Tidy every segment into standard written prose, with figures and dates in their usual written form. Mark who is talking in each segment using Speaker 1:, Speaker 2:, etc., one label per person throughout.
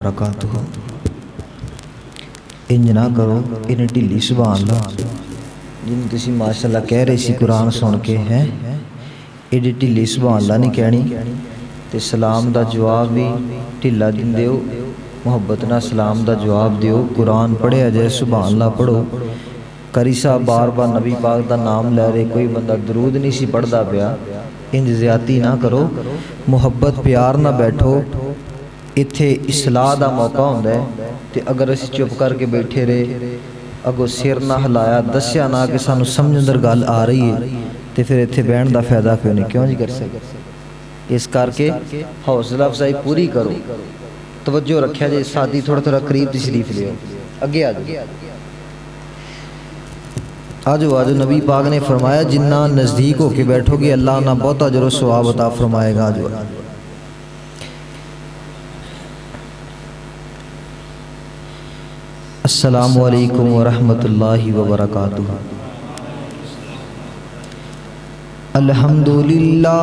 Speaker 1: وبرکاتہ۔ انج نہ کرو انہیں ڈھلی سبحان اللہ جن تسی ماشاءاللہ کہہ رہے سی قرآن سن کے ہیں ایڈی ڈھلی سبحان اللہ نہیں کہنی تے سلام دا جواب بھی ڈھلا دن دیو، محبت نہ سلام دا جواب دیو۔ قرآن پڑھے جائے سبحان اللہ پڑھو۔ قاری صاحب بار بار نبی پاک دا نام لے رہے، کوئی بندہ درود نہیں سی پڑھدا پیا، انج زیادتی نہ کرو، محبت پیار نہ بیٹھو۔ اتھے اصلاح دا موقع ہوندا ہے تے اگر اسی چپ کر کے بیٹھے رہے، اگو سر نہ ہلایا، دسیا نہ کہ سانو سمجھ اندر گل آ رہی ہے تے پھر اتھے بہن دا فائدہ کیوں نہیں، کیوں نہیں کر سکتے؟ اس کر کے حوصلہ افزائی پوری کرو، توجہ رکھیا جائے، ساتھی تھوڑا تھوڑا قریب تشریف لے اگے آ جاؤ۔ آجو آجو، نبی پاک نے فرمایا جنہ نزدیک ہو کے بیٹھو گے اللہ نہ بہت اجر و ثواب عطا فرمائے گا۔ آجو السلام علیکم ورحمۃ اللہ وبرکاتہ۔ الحمدللہ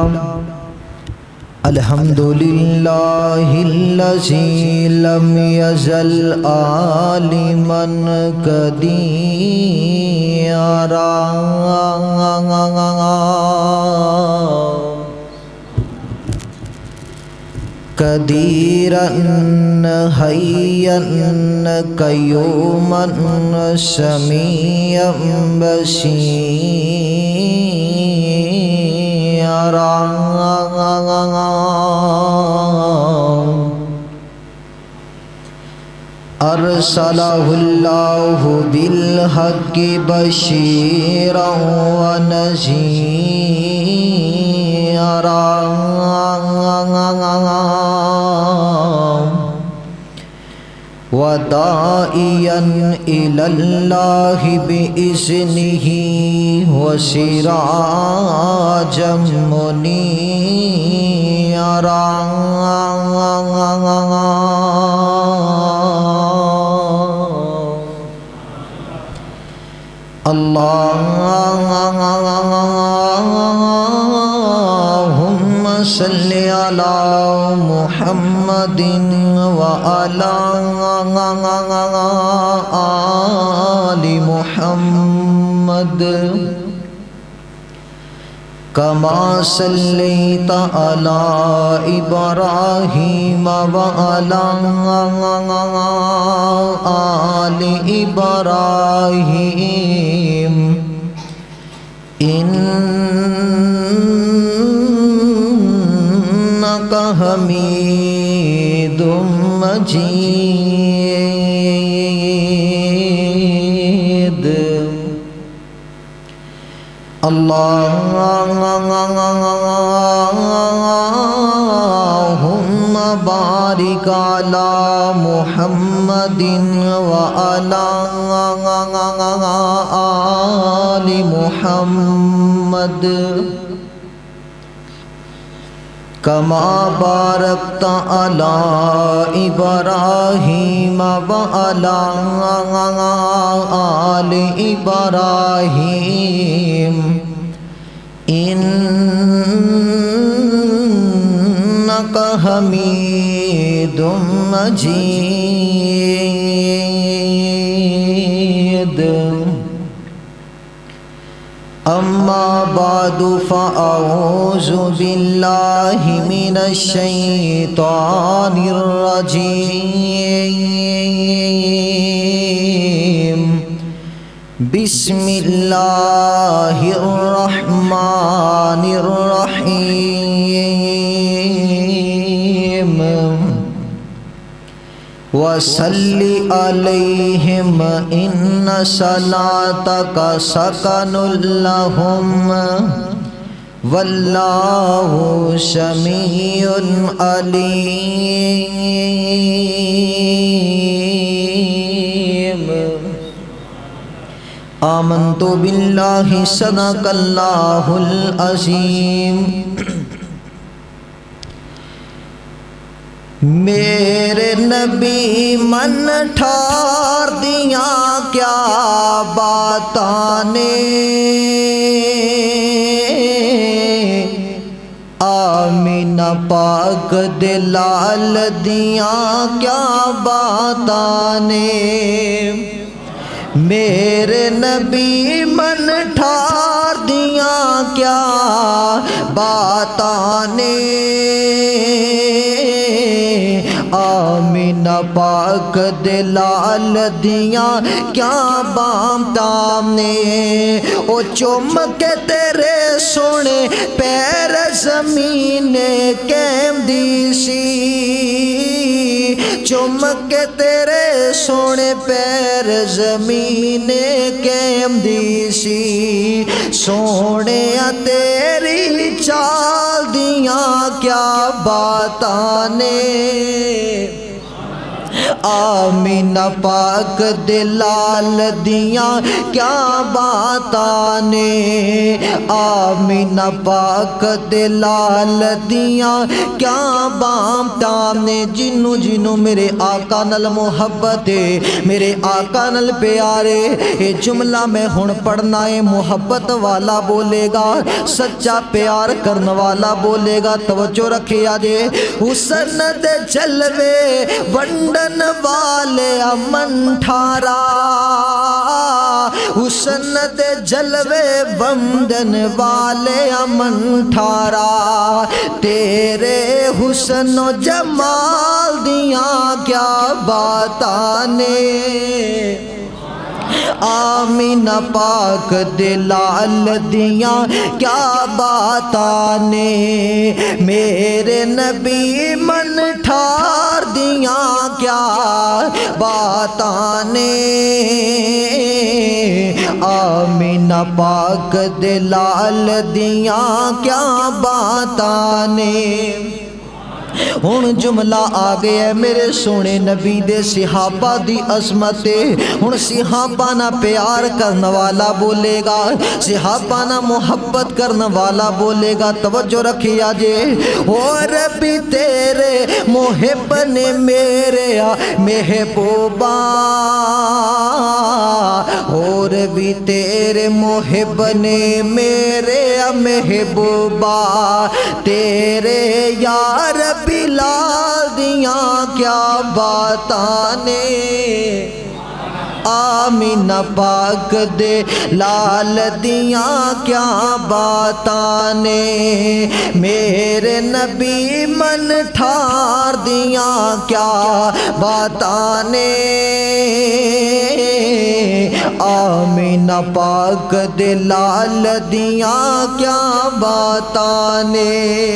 Speaker 1: الحمدللہ الذی لم یزل عالما قدیرا قدیرا حیا قیوما سمیعا بصیرا ارسلہ اللہ بالحق بشیرا ونذیرا وداعیا الی اللہ بإذنہ وسراجا منیرا اللہم صلی علی محمد وعلی آل محمد کما صلیت علی ابراہیم وعلی آل ابراہیم انک حمید مجید۔ اللہم بارک علی محمد وعلی آل محمد کما بارکت علی ابراہیم وعلی آل ابراہیم انک حمید مجید۔ اما بعد فاعوذ باللہ من الشیطان الرجیم بسم اللہ الرحمن الرحیم وصلی علیہم ان صلاتک سکن لہم واللہ سمیع علیم۔ آمنت باللہ صدق اللہ العظیم۔ میرے نبی من ٹھار دیاں کیا باتاں نے، آمینہ آمینہ پاک دے لال دیاں کیا باتاں نے میرے نبی من ٹھار دیاں کیا باتاں نے آمینہ پاک دے لال دیاں کیا باتاں نے او چوم کے تیرے سونے پیر زمین کیم دی سی چوم کے تیرے سونے پیر زمین کیم دی سی سونے تیری چال دیاں کیا باتاں نے آمینہ پاک دے لال دیاں کیا باتاں نے آمینہ پاک دے لال دیاں کیا باتاں نے جنوں جنوں میرے آقا نال محبت ہے میرے آقا نال پیارے یہ جملہ میں ہن پڑھنا ہے محبت والا بولے گا سچا پیار کرن والا بولے گا توجہ رکھے آجے حسن دے جلوے ونڈن والے امن ٹھارا حسن دے جلوے وندن والے امن ٹھارا تیرے حسن و جمال دیاں کیا باتاں نے آمینہ پاک دے لال دیاں کیا باتاں نے میرے نبی من ٹھار دیاں کیا باتاں نے آمینہ پاک دے لال دیاں کیا باتاں نے ہن جملہ آ گیا میرے سونے نبی دے صحابہ دی عظمت ہن صحابہ نہ پیار کرن والا بولے گا صحابہ نہ محبت کرن والا بولے گا توجہ رکھی آجے اور بھی تیرے محب نے میرے محبوبہ اور بھی تیرے محب نے میرے محبوبہ تیرے یار بلال دیاں کیا باتاں نے آمینہ پاک دے لال دیاں کیا باتاں نے میرے نبی من ٹھار دیاں کیا باتاں نے آمینہ پاک دے لال دیاں کیا باتاں نے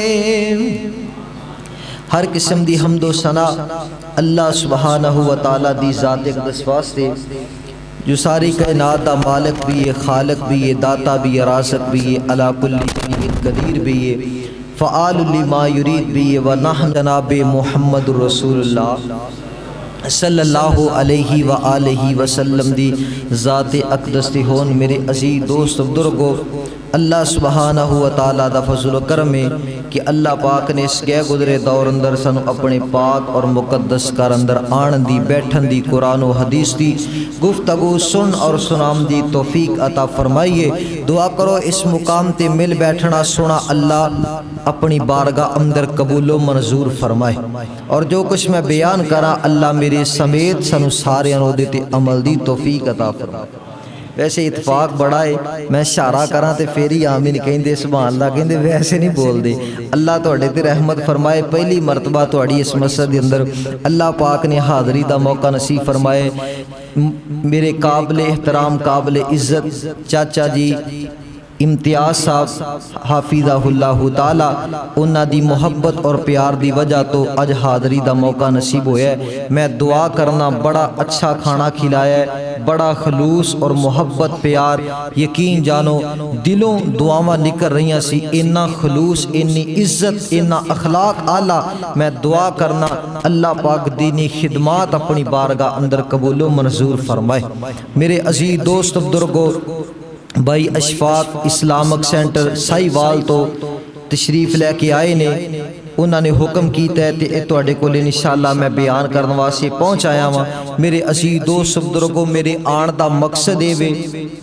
Speaker 1: ہر قسم دی حمد و ثنا اللہ سبحانہ و تعالیٰ دی ذات اقدس واسطے جو ساری کائنات دا مالک بھی ہے خالق بھی ہے داتا بھی ہے رازق بھی ہے علا کل شیء قدیر بھی ہے فعال لما یرید بھی ہے ونحن جناب محمد رسول اللہ صلی اللہ علیہ وآلہ وسلم دی ذات اقدس دی ہون میرے عزیز دوست بزرگو اللہ سبحانہ و تعالیٰ دا فضل و کرم ہے کہ اللہ پاک نے اس گئے گزرے دور اندر سنو اپنے پاک اور مقدس کار اندر آن دی بیٹھن دی قرآن و حدیث دی گفتگو سن اور سنام دی توفیق عطا فرمائیے دعا کرو اس مقام تے مل بیٹھنا سنا اللہ اپنی بارگاہ اندر قبول و منظور فرمائے اور جو کچھ میں بیان کرا اللہ میرے سمیت سنو سارے انہوں دیتے عمل دی توفیق عطا فرمائے ویسے اتفاق بڑا ہے میں اشارہ کراں تے فیری آمین کہیں دے سبحان اللہ کہیں دے ویسے نہیں بول دے اللہ توڑے تے رحمت فرمائے پہلی مرتبہ توڑی اس مسجد اندر اللہ پاک نے حاضری دا موقع نصیب فرمائے میرے قابل احترام قابل عزت چاچا جی امتیاز صاحب حافظہ اللہ تعالیٰ انہاں دی محبت اور پیار دی وجہ تو اج حاضری دا موقع نصیب ہویا ہے میں دعا کرنا بڑا اچھا کھانا کھلایا ہے بڑا خلوص اور محبت پیار یقین جانو دلوں دعاواں نکل رہیاں سی انہا خلوص انہی عزت انہا اخلاق آلہ میں دعا کرنا اللہ پاک دینی خدمات اپنی بارگاہ اندر قبول و منظور فرمائے میرے عزیز دوست بزرگو بھائی اشفاق اسلامک سینٹر سائی وال تو تشریف لے کے آئے نے انہوں نے حکم کیتا ہے تے توڑے کو لے انشاءاللہ میں بیان کرنے واسطے پہنچ آیا ہوں میرے عزیز دوست بزرگوں میرے آن دا مقصد ہے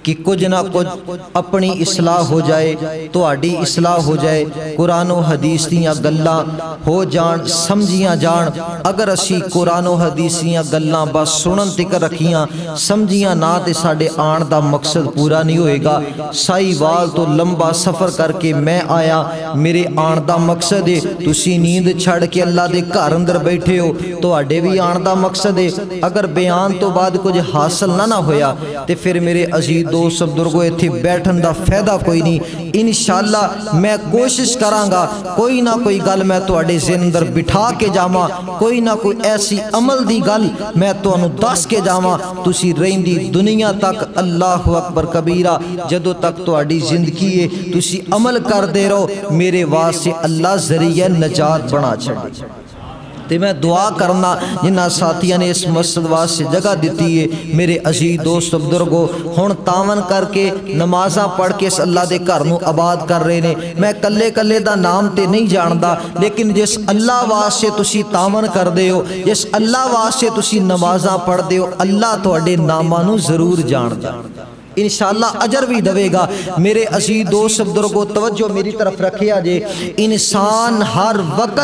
Speaker 1: کہ کچھ نہ کچھ اپنی اصلاح ہو جائے، تہاڈی اصلاح ہو جائے، قرآن و حدیث دیاں گلاں ہو جان، سمجھیاں جان۔ اگر اسی قرآن و حدیث دیاں گلاں بس سنن تک رکھیاں، سمجھیاں نہ تے ساڈے آن دا مقصد پورا نہیں ہوئے گا۔ سائی وال تو لمبا سفر کر کے میں آیا، میرے آن دا مقصد ہے تسی نیند چھڑ کے اللہ دے گھر اندر بیٹھے ہو، تہاڈے بھی آن دا مقصد ہے۔ اگر بیان تو بعد کچھ حاصل نہ ہویا تے پھر میرے عزیز دوست بزرگو ایتھے بیٹھن دا فائدہ کوئی نہیں۔ انشاءاللہ میں کوشش کراں گا کوئی نہ کوئی گل میں تہاڈے ذہن اندر بٹھا کے جاواں، کوئی نہ کوئی ایسی عمل دی گل میں تانوں دس کے جاواں، تسی رہندی دنیا تک اللہ اکبر کبیرہ جدوں تک تہاڈی زندگی ہے تسی عمل کردے رہو، میرے واسطے اللہ ذریعہ نجات بنا چھڑے۔ تے میں دعا کرنا جنہ ساتھیاں نے اس مسجد واسطے جگہ دیتی ہے، میرے عزیز دوست بزرگو ہن تاون کر کے نمازاں پڑھ کے اس اللہ دے گھر نو آباد کر رہے نے۔ میں کلے کلے دا نام تے نہیں جاندا، لیکن جس اللہ واسطے تسی تاون کر دے ہو، جس اللہ واسطے تسی نمازاں پڑھ دے ہو، اللہ تہاڈے ناماں نو ضرور جاندا، انشاءاللہ اجر بھی دے گا۔ میرے عزیز دوست بزرگو توجہ میری طرف رکھیا جے، انسان ہر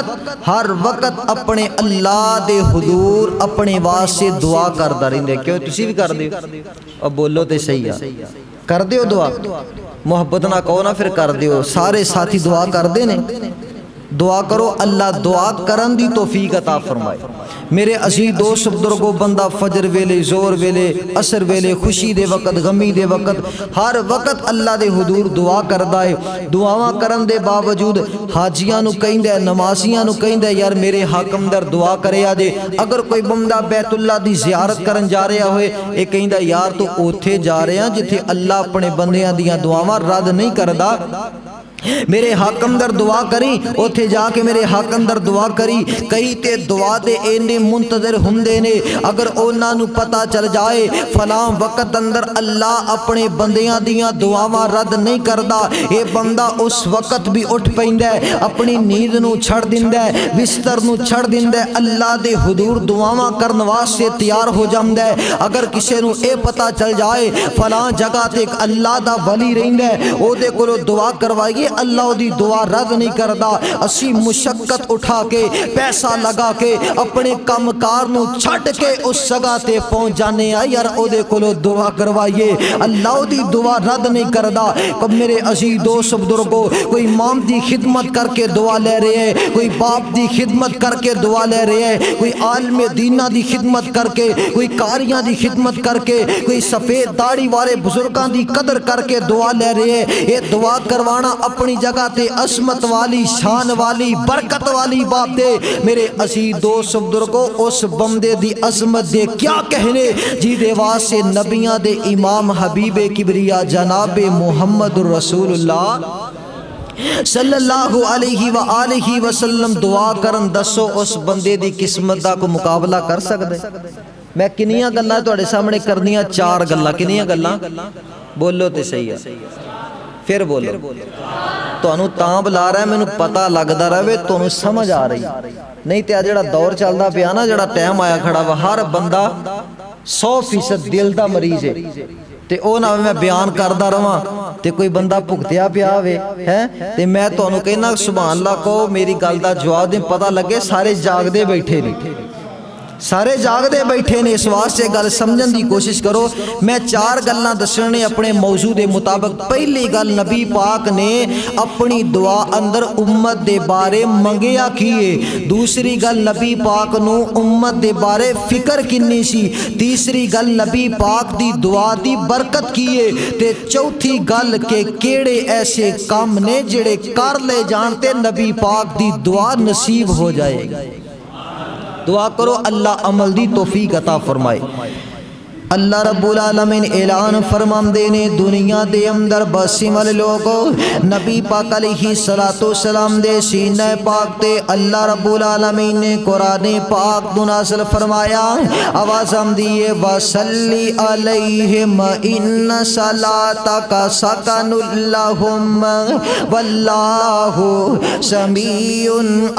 Speaker 1: وقت اپنے اللہ دے حضور اپنے واسطے دعا کردا رہندے۔ کیوں تسی بھی کر دیو؟ اب بولو تے صحیح ہے، کر دیو دعا، محبت نہ کہو نا پھر کر دیو۔ سارے ساتھی دعا کر دے نے، دعا کرو، اللہ دعا کرن دی توفیق عطا فرمائے۔ میرے عزیز دوست بزرگو بندہ فجر ویلے، زور ویلے، عصر ویلے، خوشی دے وقت، غمی دے وقت، ہر وقت اللہ دے حضور دعا کردا ہے۔ دعاواں کرن دے باوجود حاجیاں نو کہندا ہے، نمازیاں نو کہندا ہے یار میرے حق اندر دعا کریا جے۔ اگر کوئی بندہ بیت اللہ دی زیارت کرن جا رہا ہوئے، اے کہندا یار تو اوتھے جا رہے ہیں جتھے اللہ اپنے بندیاں دیاں دعاواں رد نہیں کردا، میرے حق اندر دعا کری، اوتھے جا کے میرے حق اندر دعا کری۔ کئی تے دعا دے اینے منتظر ہوندے نے، اگر انہاں نو پتہ چل جائے فلاں وقت اندر اللہ اپنے بندیاں دیاں دعاواں رد نہیں کردا، اے بندہ اس وقت بھی اٹھ پیندا ہے، اپنی نیند نو چھڑ دیندا ہے، بستر نو چھڑ دیندا ہے، اللہ دے حضور دعاواں کرن واسطے تیار ہو جاندا ہے۔ اگر کسے نو اے پتہ چل جائے فلاں جگہ تے ایک اللہ دا ولی رہندا ہے، او دے کولوں دعا کروائیے، اللہ دی دعا رد نہیں کردا۔ اسی مشقت اٹھا کے، پیسہ لگا کے، اپنے کام کار نو چھٹ کے اس جگہ تے پہنچ جانے آ یار او دے کولو دعا کروائیے، اللہ دی دعا رد نہیں کردا۔ میرے عزیز دوست بزرگو کوئی مام دی خدمت کر کے دعا لے رہے ہیں، کوئی باپ دی خدمت کر کے دعا لے رہے ہیں، کوئی عالم دینہ دی خدمت کر کے، کوئی قاریاں دی خدمت کر کے، کوئی سفید داڑھی والے بزرگاں دی قدر کر کے دعا لے رہے ہیں۔ یہ دعا کروانا اپنی جگہ تے عظمت والی، شان والی، برکت والی بات ہے۔ میرے عزیز دوست بزرگو اس بندے دی عظمت دے کیا کہنے جی دے واسطے نبیاں دے امام حبیب کبریا جناب محمد رسول اللہ صلی اللہ علیہ وآلہ وسلم دعا کرن، دسو اس بندے دی قسمت دا کو مقابلہ کر سکدے؟ میں کنیاں گلاں تہاڈے سامنے کرنیاں، چار گلاں، کنیاں گلاں؟ بولو تے صحیح ہے، پھر بولو۔ تانوں تاں بلا رہا ہے مینوں پتہ لگدا رہے تانوں سمجھ آ رہی، نہیں تے جڑا دور چلدا پیا نا، جڑا ٹائم آیا کھڑا وا، ہر بندہ 100% دل دا مریض ہے، تے او نہ میں بیان کردا رہواں تے کوئی بندہ بھگتیا پیا ہوے ہے، تے میں تانوں کہنا سبحان اللہ کہو، میری گل دا جواب دے، پتہ لگے سارے جاگدے بیٹھے نے، سارے جاگدے بیٹھے نے، اس واسطے گل سمجھن دی کوشش کرو۔ میں چار گلاں دسنے اپنے موضوع دے مطابق۔ پہلی گل نبی پاک نے اپنی دعا اندر امت دے بارے منگیا کیے، دوسری گل نبی پاک نو امت دے بارے فکر کنی سی، تیسری گل نبی پاک دی دعا دی برکت کیے، تے چوتھی گل کہ کیڑے ایسے کام نے جڑے کر لے جانتے نبی پاک دی دعا نصیب ہو جائے گی۔ دعا کرو اللہ عمل دی توفیق عطا فرمائے۔ اللہ رب العالمین اعلان فرمان دینے دنیا دے اندر بسی والے لوگوں، نبی پاک علیہ السلام دے سینہ پاک تے اللہ رب العالمین نے قرآن پاک نازل فرمایا، آواز ہم دیئے وَصَلِّ عَلَيْهِمْ إِنَّ صَلَاتَكَ سَكَنٌ لَهُمْ وَاللَّهُ سَمِيعٌ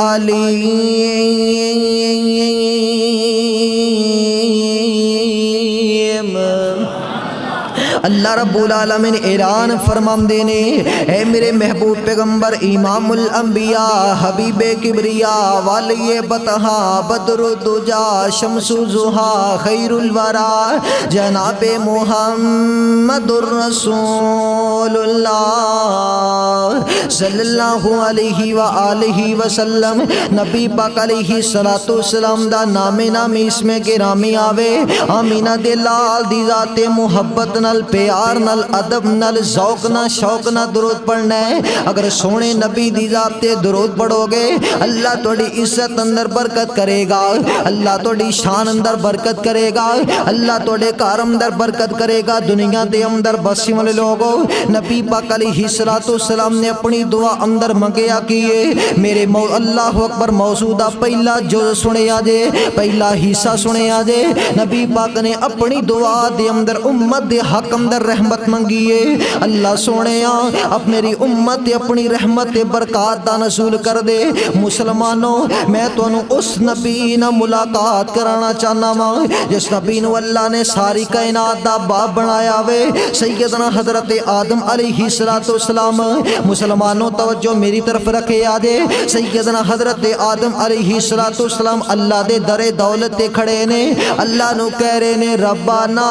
Speaker 1: عَلِيمٌ۔ اللہ رب العالمین اعلان فرماندے نے اے میرے محبوب پیغمبر امام الانبیاء حبیب کبریا والی بطہا بدر الدجا شمس الضحا خیر الورا جناب محمد الرسول اللہ صلی اللہ علیہ وآلہ وسلم نبی پاک علیہ السلام دا نام اس میں گرامی آوے آمینہ دے لال دی ذات محبت نال پیار نال ادب نال ذوق نال شوق نال درود پڑھنا ہے اگر سونے نبی دی ذات تے درود پڑھو گے اللہ توڑی عزت اندر برکت کرے گا اللہ توڑی شان اندر برکت کرے گا اللہ توڑے کار اندر برکت کرے گا دنیا دے اندر بسی والے لوگوں نبی پاک علیہ السلام نے اپنی دعا اندر منگیا کیے میرے اللہ اکبر موجودہ پہلا جو سنے آجے پہلا حصہ سنے آجے نبی پاک نے اپنی دعا دے اندر امت دے حق اندر رحمت منگیے اللہ سونے اب میری امت اپنی رحمت برکات دا نزول کر دے مسلمانوں میں تو اس نبی نہ ملاقات کرانا چاہنا ماں جس نبی نو اللہ نے ساری کائنات دا باپ بنایا وے سیدنا حضرت آدم علیہ السلام مسلمانوں توجہ میری طرف رکھے آدے سیدنا حضرت آدم علیہ السلام اللہ دے در دولت تے کھڑے نے اللہ نو کہہ رہے نے ربنا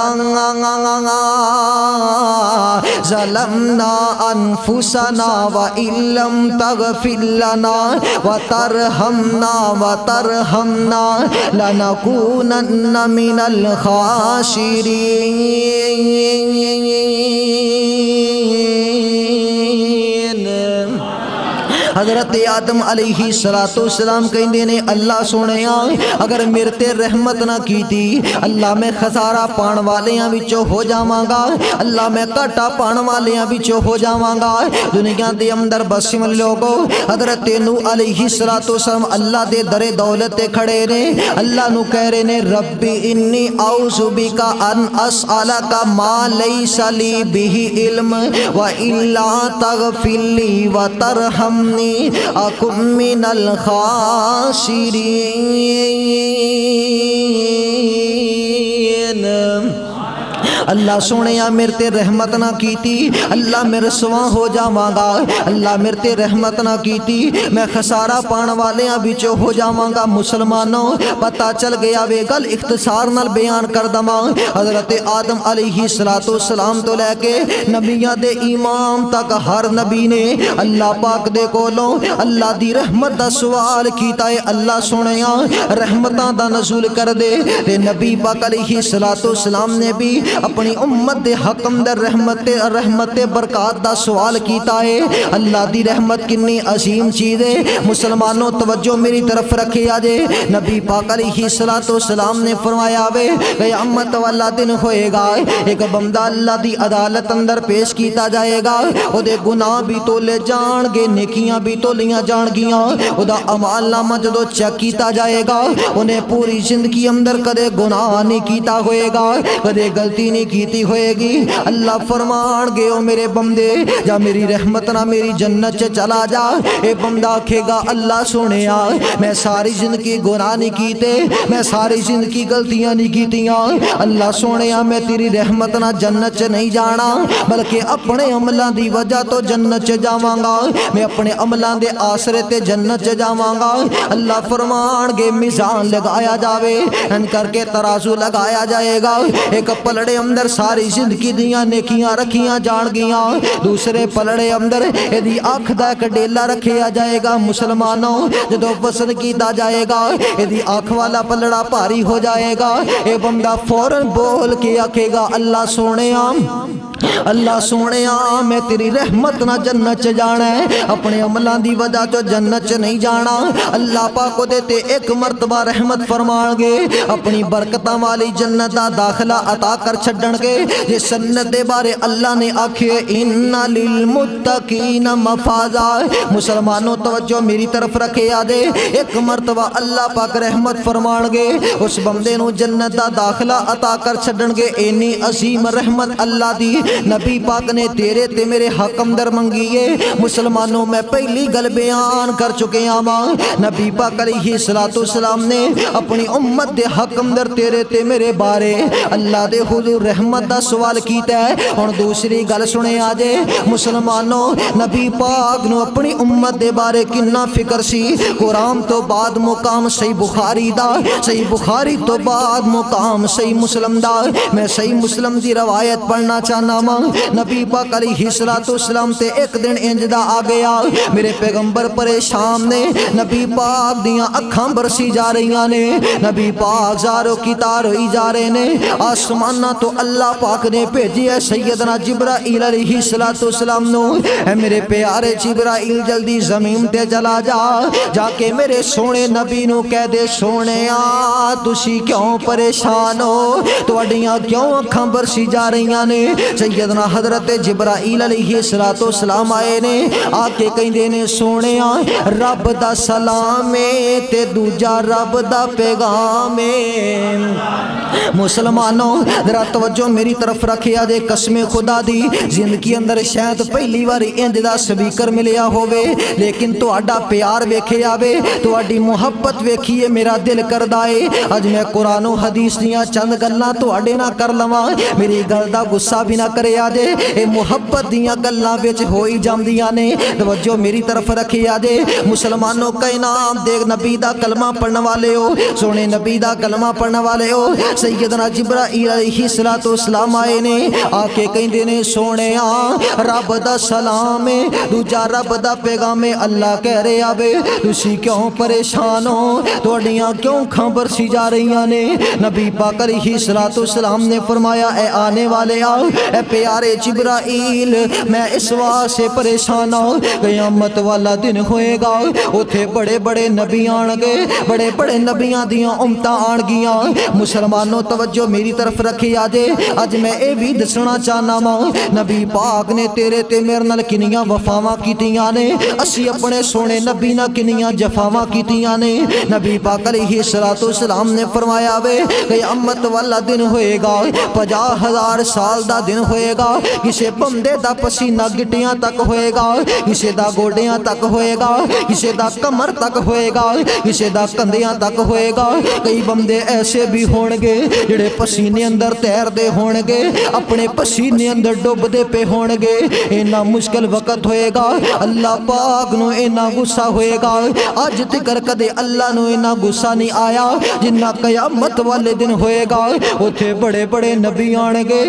Speaker 1: ظلمنا انفسنا وَإِن لَّمْ تَغْفِرْ لَنَا وَتَرْحَمْنَا لَنَكُونَنَّ مِنَ الْخَاسِرِينَ حضرت آدم علیہ السلام کہندے نے اللہ سونے اگر میرے تے رحمت نہ کی تھی اللہ میں خسارہ پان والیاں بچو ہو جاواں گا اللہ میں کٹا پان والیاں بچو ہو جاواں گا دنیا دے اندر بسم لوگو حضرت نو علیہ السلام اللہ دے در دولت تے کھڑے نے اللہ نو کہہ رہے نے ربی انی اعوذ بکا ان اسألک ما لیس لی بہ علم وَإِلَّا تَغْفِرْ لِي وَتَرْحَمْنِي أَكُن مِّنَ الْخَاسِرِينَ اللہ سونیا میرے تے رحمت نہ کیتی اللہ میں رسواں ہو جاواں گا اللہ میرے تے رحمت نہ کیتی میں خسارہ پان والیاں بچو ہو جاواں گا مسلمانوں پتہ چل گیا وے گل اختصار نال بیان کر دماں حضرت آدم علیہ السلام تو لے کے نبیاں دے امام تک ہر نبی نے اللہ پاک دے کولوں اللہ دی رحمت دا سوال کیتا ہے اللہ سونیا رحمتاں دا نزول کر دے تے نبی پاک علیہ السلام نے بھی اپنی امت دے حق اندر رحمت برکات دا سوال کیتا ہے اللہ دی رحمت کنی عظیم چیز ہے مسلمانوں توجہ میری طرف رکھے آجے نبی پاک علیہ السلام نے فرمایا وے قیامت والا دن ہوئے گا ایک بندہ اللہ دی عدالت اندر پیش کیتا جائے گا او دے گناہ بھی تو لے جان گے نیکیاں بھی تو لیاں جان گیاں او دا عمال نامہ جدو چیک کیتا جائے گا انہیں پوری زندگی اندر کدے گناہ نہیں کیتا ہوئے گا کدے غلطی نہیں کیتی ہوئے گی اللہ فرمان گے او میرے بندے جا میری رحمت نہ میری جنت چلا جا اے بندہ آکھے گا اللہ سونے میں ساری زندگی گناہ نہیں کیتے میں ساری زندگی غلطیاں نہیں کیتیاں اللہ سونے میں تیری رحمت نہ جنت نہیں جانا بلکہ اپنے عملہ دی وجہ تو جنت جاواں گا میں اپنے عملہ دے آسرے تے جنت جاواں گا اللہ فرمان گے میزان لگایا جاوے ان کر کے ترازو لگایا جائے گا ایک پلڑے اندر ساری زندگی دیاں نیکیاں رکھیاں جان گیاں دوسرے پلڑے اندر ایدی آنکھ دا ایک ڈیلا رکھیا جائے گا مسلمانوں جدو وزن کیتا جائے گا ایدی آنکھ والا پلڑا پاری ہو جائے گا اے بندہ فوراں بول کے آکھے گا اللہ سونے میں تیری رحمت نہ جنت جانا ہے اپنے عملان دی وجہ تو جنت نہیں جانا اللہ پاک کو دیتے ایک مرتبہ رحمت فرمان گے اپنی برکتہ والی جنت دا داخلہ عطا کر چھڑن گے جس سنت دے بارے اللہ نے آکھے اِنَّ لِلْمُتَّقِينَ مَفَازًا مسلمانوں توجہ میری طرف رکھے آدے ایک مرتبہ اللہ پاک رحمت فرمان گے اس بندے نو جنت دا داخلہ عطا کر چھڑن گے اینی عظیم رحمت اللہ دی نبی پاک نے تیرے تے میرے حق اندر منگیے مسلمانوں میں پہلی گل بیان کر چکے آواں نبی پاک علیہ السلام نے اپنی امت دے حق اندر تیرے تے میرے بارے اللہ دے حضور رحمت دا سوال کیتا ہے اور دوسری گل سنے آجے مسلمانوں نبی پاک نو اپنی امت دے بارے کنا فکر سی قرآن تو بعد مقام صحیح بخاری دا صحیح بخاری تو بعد مقام صحیح مسلم دا میں صحیح مسلم دی روایت پڑھنا چاہنا ماں نبی پاک علیہ السلام تے ایک دن انجدہ آ گیا میرے پیغمبر پریشان نے نبی پاک دیاں اکھاں برسی جا رہی نے نبی پاک زارو کی تار ہوئی جا رہے نے آسمانہ تو اللہ پاک نے بھیجی ہے سیدنا جبرائیل علیہ السلام نو اے میرے پیارے جبرائیل جلدی زمین تے چلا جا کے میرے سونے نبی نو کہہ دے سونے تسی کیوں پریشان ہو توڑیاں کیوں اکھاں برسی جا رہی نے سیدنا حضرت جبرائیل علیہ السلام آئے نے آ کے کہیں دینے سونے رب دا سلام تے دوجا رب دا پیغام مسلمانوں ذرا توجہ میری طرف رکھے آجے قسم خدا دی زندگی اندر شاید پہلی بار انج دا سپیکر ملیا ہووے لیکن تو اڈا پیار ویکھے آوے تو اڈی محبت ویکھیے میرا دل کردائے اج میں قرآن و حدیث دیاں چند گلاں تو اڈے نہ کر لواں میری گل دا غصہ بھی نہ کرے آجے اے محبت دیاں گلاں وچ ہوئی جاندیاں نے توجہ میری طرف رکھے آجے مسلمانوں کا انعام دیکھ نبی دا کلمہ پڑھنے والے ہو سونے نبی دا کلمہ پڑھنے والے ہو سیدنا جبرائیل علیہ السلام آئے نے آکے کہیں دینے سونے رب دا سلام دوجا رب دا پیغام اللہ کہہ رہے آبے تسی کیوں پریشان ہو توڑیاں کیوں کھامبر سی جا رہی نے نبی پاک علیہ السلام نے فرمایا اے آنے والے آؤ اے پیارے جبرائیل میں اس واسے پریشان ہوں قیامت والا دن ہوئے گا اتھے بڑے بڑے نبی آنگے بڑے بڑے نبیاں دیاں امتاں آنگیاں مسلمانوں توجہ میری طرف رکھی آجے آج میں اے بھی دسنا چاہنا ماں نبی پاک نے تیرے تے میرے نال کنیاں وفاواں کیتیاں نے اسی اپنے سونے نبی نہ کنیاں جفاواں کیتیاں نے نبی پاک علیہ السلام نے فرمایا وے قیامت والا دن ہوئے گا 50,000 سال دا دن ہوئے گا کسے بندے دا پسینہ گٹیاں تک ہوئے گا کسے دا گوڑیاں تک ہوئے گا کسے دا کمر تک ہوئے گا کسے دا کندیاں تک ہوئے گا کئی بندے ایسے بھی ہونگے جڑے پسینے اندر تیر دے ہونگے اپنے پسینے اندر ڈوب دے پہ ہونگے اینا مشکل وقت ہوئے گا اللہ پاک نو اینا غصہ ہوئے گا آج تکر کدے اللہ نو اینا غصہ نہیں آیا جنہ قیامت والے دن ہوئے گا اتھے بڑے بڑے نبی آنگے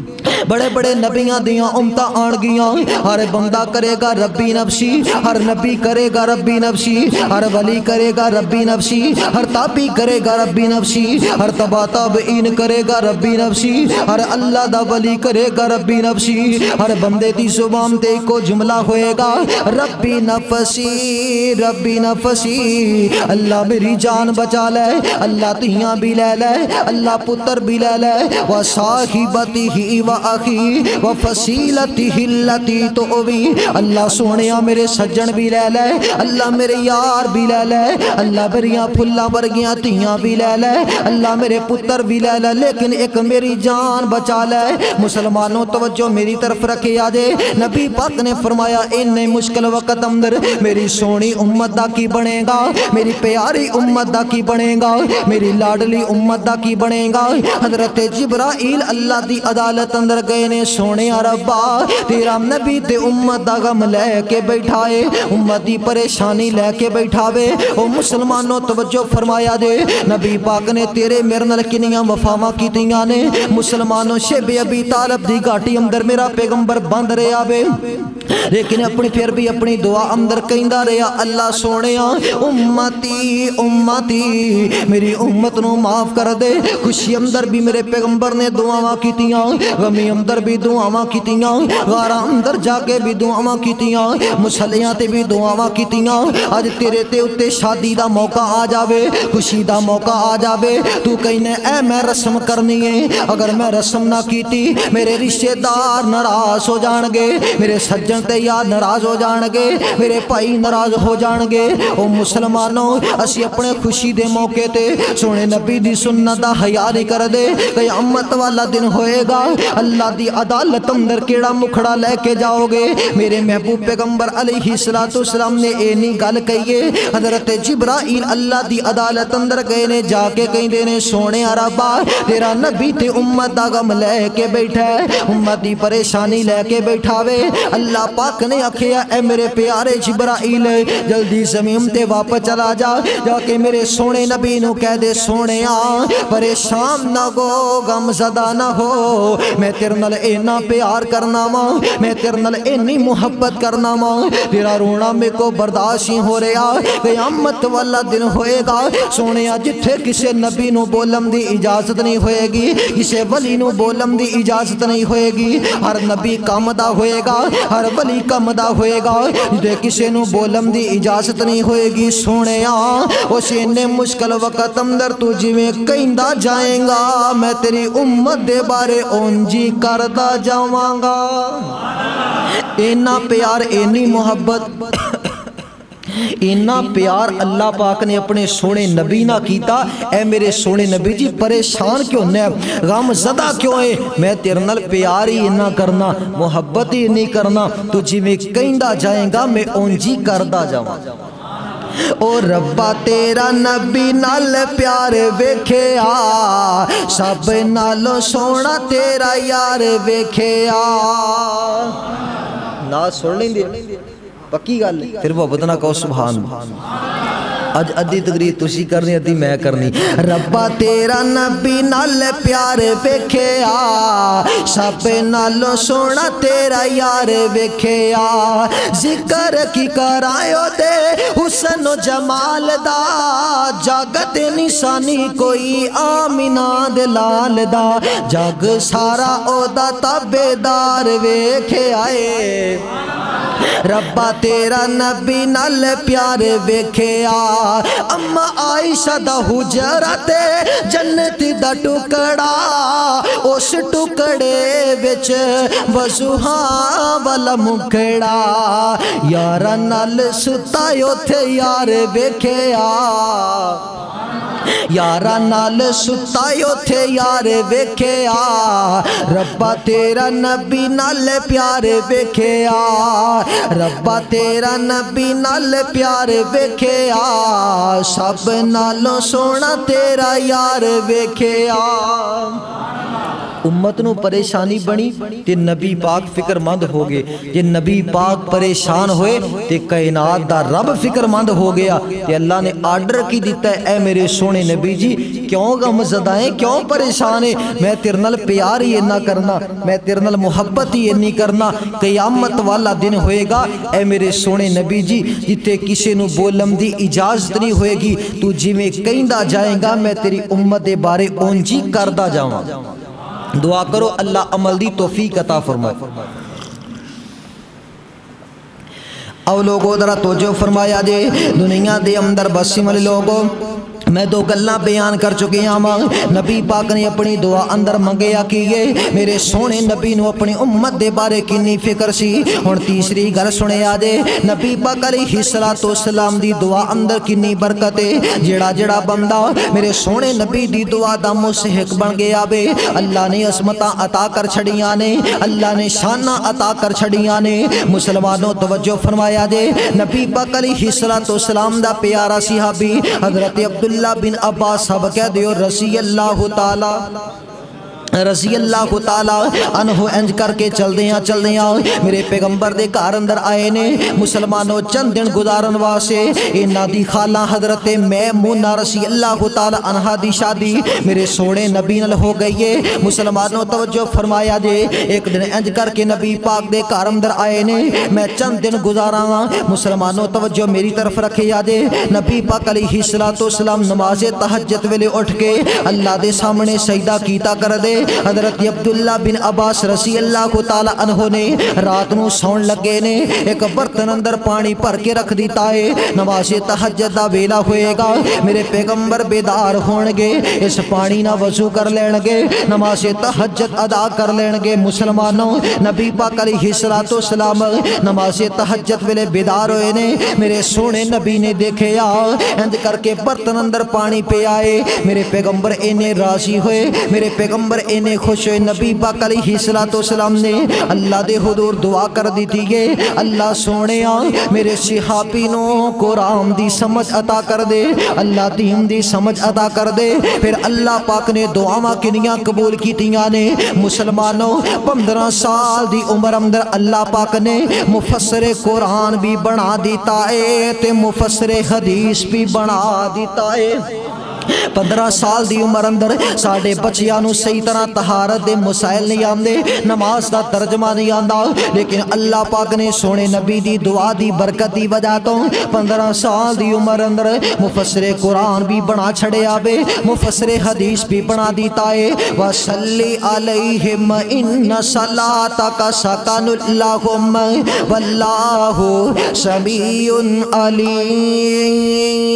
Speaker 1: بڑے بڑے نبیاں دیاں امتہ آنگیاں ہر بندہ کرے گا ربی نفسی ہر نبی کرے گا ربی نفسی ہر ولی کرے گا ربی نفسی ہر تابی کرے گا ربی نفسی ہر تبا تابعین کرے گا ربی نفسی ہر اللہ دا ولی کرے گا ربی نفسی ہر بندے دی زبان تے کو جملہ ہوئے گا ربی نفسی اللہ میری جان بچا لے اللہ تیاں بھی لے لے اللہ پتر بھی لے لے وصاحبتی ہی وآخی وفصیلتی ہلتی تووی اللہ سونیا میرے سجن بھی لے لے اللہ میرے یار بھی لے لے اللہ میریاں پھلا برگیاں تیاں بھی لے لے اللہ میرے پتر بھی لے لے لیکن ایک میری جان بچا لے مسلمانوں توجہ میری طرف رکھے آجے نبی پاک نے فرمایا انہیں مشکل وقت اندر میری سونی امت دا کی بنے گا میری پیاری امت دا کی بنے گا میری لاڈلی امت دا کی بنے گا حضرت جبرائیل اللہ دی عدالت اندر گئے نے سونے ربا تیرا نبی تے امت دا غم لے کے بیٹھائے امت دی پریشانی لے کے بیٹھاوے او مسلمانوں توجہ فرمایا دے نبی پاک نے تیرے میرے نال کنیاں وفاواں کیتیاں نے مسلمانوں شیب ابی طالب دی گاٹی اندر میرا پیغمبر بند رہا وے لیکن اپنی پھر بھی اپنی دعا اندر کہندا رہا اللہ سونیا امتی امتی میری امت نو معاف کر دے خوشی اندر بھی میرے پیغمبر نے دعاواں کیتیاں غمی اندر بھی دعاواں کیتیاں غارہ اندر جا کے بھی دعاواں کیتیاں مسلیاں تے بھی دعاواں کیتیاں آج تیرے تے اتے شادی دا موقع آ جاوے خوشی دا موقع آ جاوے تو کہنے اے میں رسم کرنی ہے اگر میں رسم نہ کیتی میرے رشتہ دار ناراض ہو جان گے میرے سجن تے یار ناراض ہو جان گے، میرے بھائی ناراض ہو جان گے۔ او مسلمانوں اسی اپنے خوشی دے موقع تے سونے نبی دی سنت دا حیا نہیں کر دے۔ قیامت والا دن ہوئے گا، اللہ دی عدالت اندر کیڑا مکھڑا لے کے جاؤ گے؟ میرے محبوب پیغمبر علیہ السلام نے اینی گل کہیے۔ حضرت جبرائیل اللہ دی عدالت اندر گئے نے، جا کے کہیں دینے سونے ربا تیرا نبی تے امت دا غم لے کے بیٹھا ہے، امت دی پریشانی لے کے بیٹھا وے۔ اللہ پاک نے آکھیا اے میرے پیارے جبرائیل جلدی زمین تے واپس چلا جا، جا کے میرے سونے نبی نو کہہ دے سونیا پریشان نہ ہو، غم زدہ نہ ہو، میں تیرے نال اینا پیار کرنا وا، میں تیرے نال اینی محبت کرنا وا، تیرا رونا میں کو برداشت ہی ہو رہا۔ قیامت والا دن ہوئے گا سونیا جتھے کسے نبی نو بولن دی اجازت نہیں ہوئے گی، کسے ولی نو بولن دی اجازت نہیں ہوئے گی، ہر نبی کم دا ہوئے گا، ہر ولی کم دا ہوئے گا، جتھے کسے نو بولن دی اجازت نہیں ہوئے گی۔ سونیا اس اننے مشکل وقت اندر تو جویں کہندا جائیں گا میں تیری امت دے بارے اونجی کردہ جاواں گا۔ اینا پیار اینی محبت اینا پیار اللہ پاک نے اپنے سونے نبی نہ کیتا۔ اے میرے سونے نبی جی پریشان کیوں نے، غم زدہ کیوں ہے؟ میں تیرے نال پیار ہی نہ کرنا، محبت ہی نہیں کرنا، تو جی میں کہندا جائیں گا میں اونجی کردہ جاواں۔ او ربا تیرا نبی نال پیار ویکھیا، سب نالوں سونا تیرا یار ویکھیا۔ نا سن لیں دے پکی گل، پھر وہ بدنا کہو سبحان اج ادھی تقریر تسی کرنی ادھی میں کرنی۔ ربا تیرا نبی نال پیار ویکھیا، سب نالوں سونا تیرا یار ویکھیا۔ ذکر کی کرائیو دے حسن و جمال دا، جاگت نشانی کوئی آمینہ دے لال دا، جگ سارا او دا تابیدار ویکھیا اے۔ ربا تیرا نبی نال پیار ویکھیا، اما عائشہ دا حجرات جنت دا ٹکڑا، اس ٹکڑے وچ وضوحاں والا مکھڑا، یاراں نال ستا اوتھے یار ویکھیا، یاراں نال ستا اوتھے یار ویکھیا۔ ربا تیرا نبی نال پیار ویکھیا، ربا تیرا نبی نال پیار ویکھیا، سب نالوں سونا تیرا یار ویکھیا۔ امت نو پریشانی بنی تے نبی پاک فکر مند ہو گئے، جے نبی پاک پریشان ہوئے تے کائنات دا رب فکر مند ہو گیا، تے اللہ نے آرڈر کی دیتا ہے اے میرے سونے نبی جی کیوں غم زدہ ہیں، کیوں پریشان ہیں؟ میں تیرے نال پیار ہی نہ کرنا، میں تیرے نال محبت ہی نہیں کرنا۔ قیامت والا دن ہوئے گا اے میرے سونے نبی جی جتے کسے نو بولن دی اجازت نہیں ہوئے گی، تو جی میں کہندا جائیں گا میں تیری امت دے بارے اونجی کردہ جاواں۔ دعا کرو اللہ عمل دی توفیق عطا فرمائے۔ او لوگو ذرا توجہ فرمایا جے، دنیا دے اندر بسی والے لوگوں میں دو گلاں بیان کر چکے ہاں۔ نبی پاک نے اپنی دعا اندر منگیا کیے، میرے سونے نبی نو اپنی امت دے بارے کنی فکر سی۔ ہن تیسری گل سنے آ جے، نبی پاک علیہ السلام دی دعا اندر کنی برکت ہے۔ جڑا جڑا بندہ میرے سونے نبی دی دعا دا مستحق بن گیا بے، اللہ نے عظمتاں عطا کر چھڑیاں نے، اللہ نے شاناں عطا کر چھڑیاں نے۔ مسلمانوں توجہ فرمایا جے، نبی پاک علیہ السلام دا پیارا صحابی حضرت عبداللہ بن عباس صاحب کہہ دیو رضی اللہ تعالی عنہ انج کر کے چل دیاں میرے پیغمبر دے گھر اندر آئے نے مسلمانوں چند دن گزارن واسے۔ انہاں دی خالہ حضرت میمونہ رضی اللہ تعالی عنہا دی شادی میرے سونے نبی نال ہو گئی ہے۔ مسلمانوں توجہ فرمایا جے، ایک دن انج کر کے نبی پاک دے گھر اندر آئے نے، میں چند دن گزاراں گا۔ مسلمانوں توجہ میری طرف رکھیا جے، نبی پاک علیہ السلام نماز تہجد ویلے اٹھ کے اللہ دے سامنے سجدہ کیتا کر دے۔ حضرت عبداللہ بن عباس رضی اللہ کو تعالی عنہ نے رات نو سون لگے نے ایک برتن اندر پانی بھر کے رکھ دیتا ہے، نماز تہجد دا ویلا ہوئے گا، میرے پیغمبر بیدار ہون گے، اس پانی نہ وضو کر لین گے، نماز تہجد ادا کر لین گے۔ مسلمانوں نبی پاک علیہ السلام نماز تہجد ویلے بیدار ہوئے نے، میرے سونے نبی نے دیکھے انج کر کے برتن اندر پانی پہ آئے، میرے پیغمبر اینے راضی ہوئے، میرے پیغمبر اینے خوش ہوئے۔ نبی پاک علیہ السلام نے اللہ دے حضور دعا کر دی تھی کہ اللہ سونے میرے صحابی نو قرآن دی سمجھ عطا کر دے، اللہ دین دی سمجھ عطا کر دے۔ پھر اللہ پاک نے دعاواں کنیاں قبول کیتیاں نے۔ مسلمانوں 15 سال دی عمر اندر اللہ پاک نے مفسر قرآن بھی بنا دیتا ہے تے مفسر حدیث بھی بنا دیتا ہے۔ 15 سال دی عمر اندر ساڑھے بچیاں نو صحیح طرح طہارت دے مسائل نہیں آندے، نماز دا ترجمہ نہیں آندا، لیکن اللہ پاک نے سونے نبی دی دعا دی برکت دی وجہ تو 15 سال دی عمر اندر مفسر قرآن بھی بنا چھڑے آبے، مفسر حدیث بھی بنا دیتا ہے۔ وَصَلِّ عَلَيْهِمْ إِنَّ صَلَاتَكَ سَكَنٌ لَهُمْ وَاللَّهُ سَمِيعٌ عَلِيمٌ۔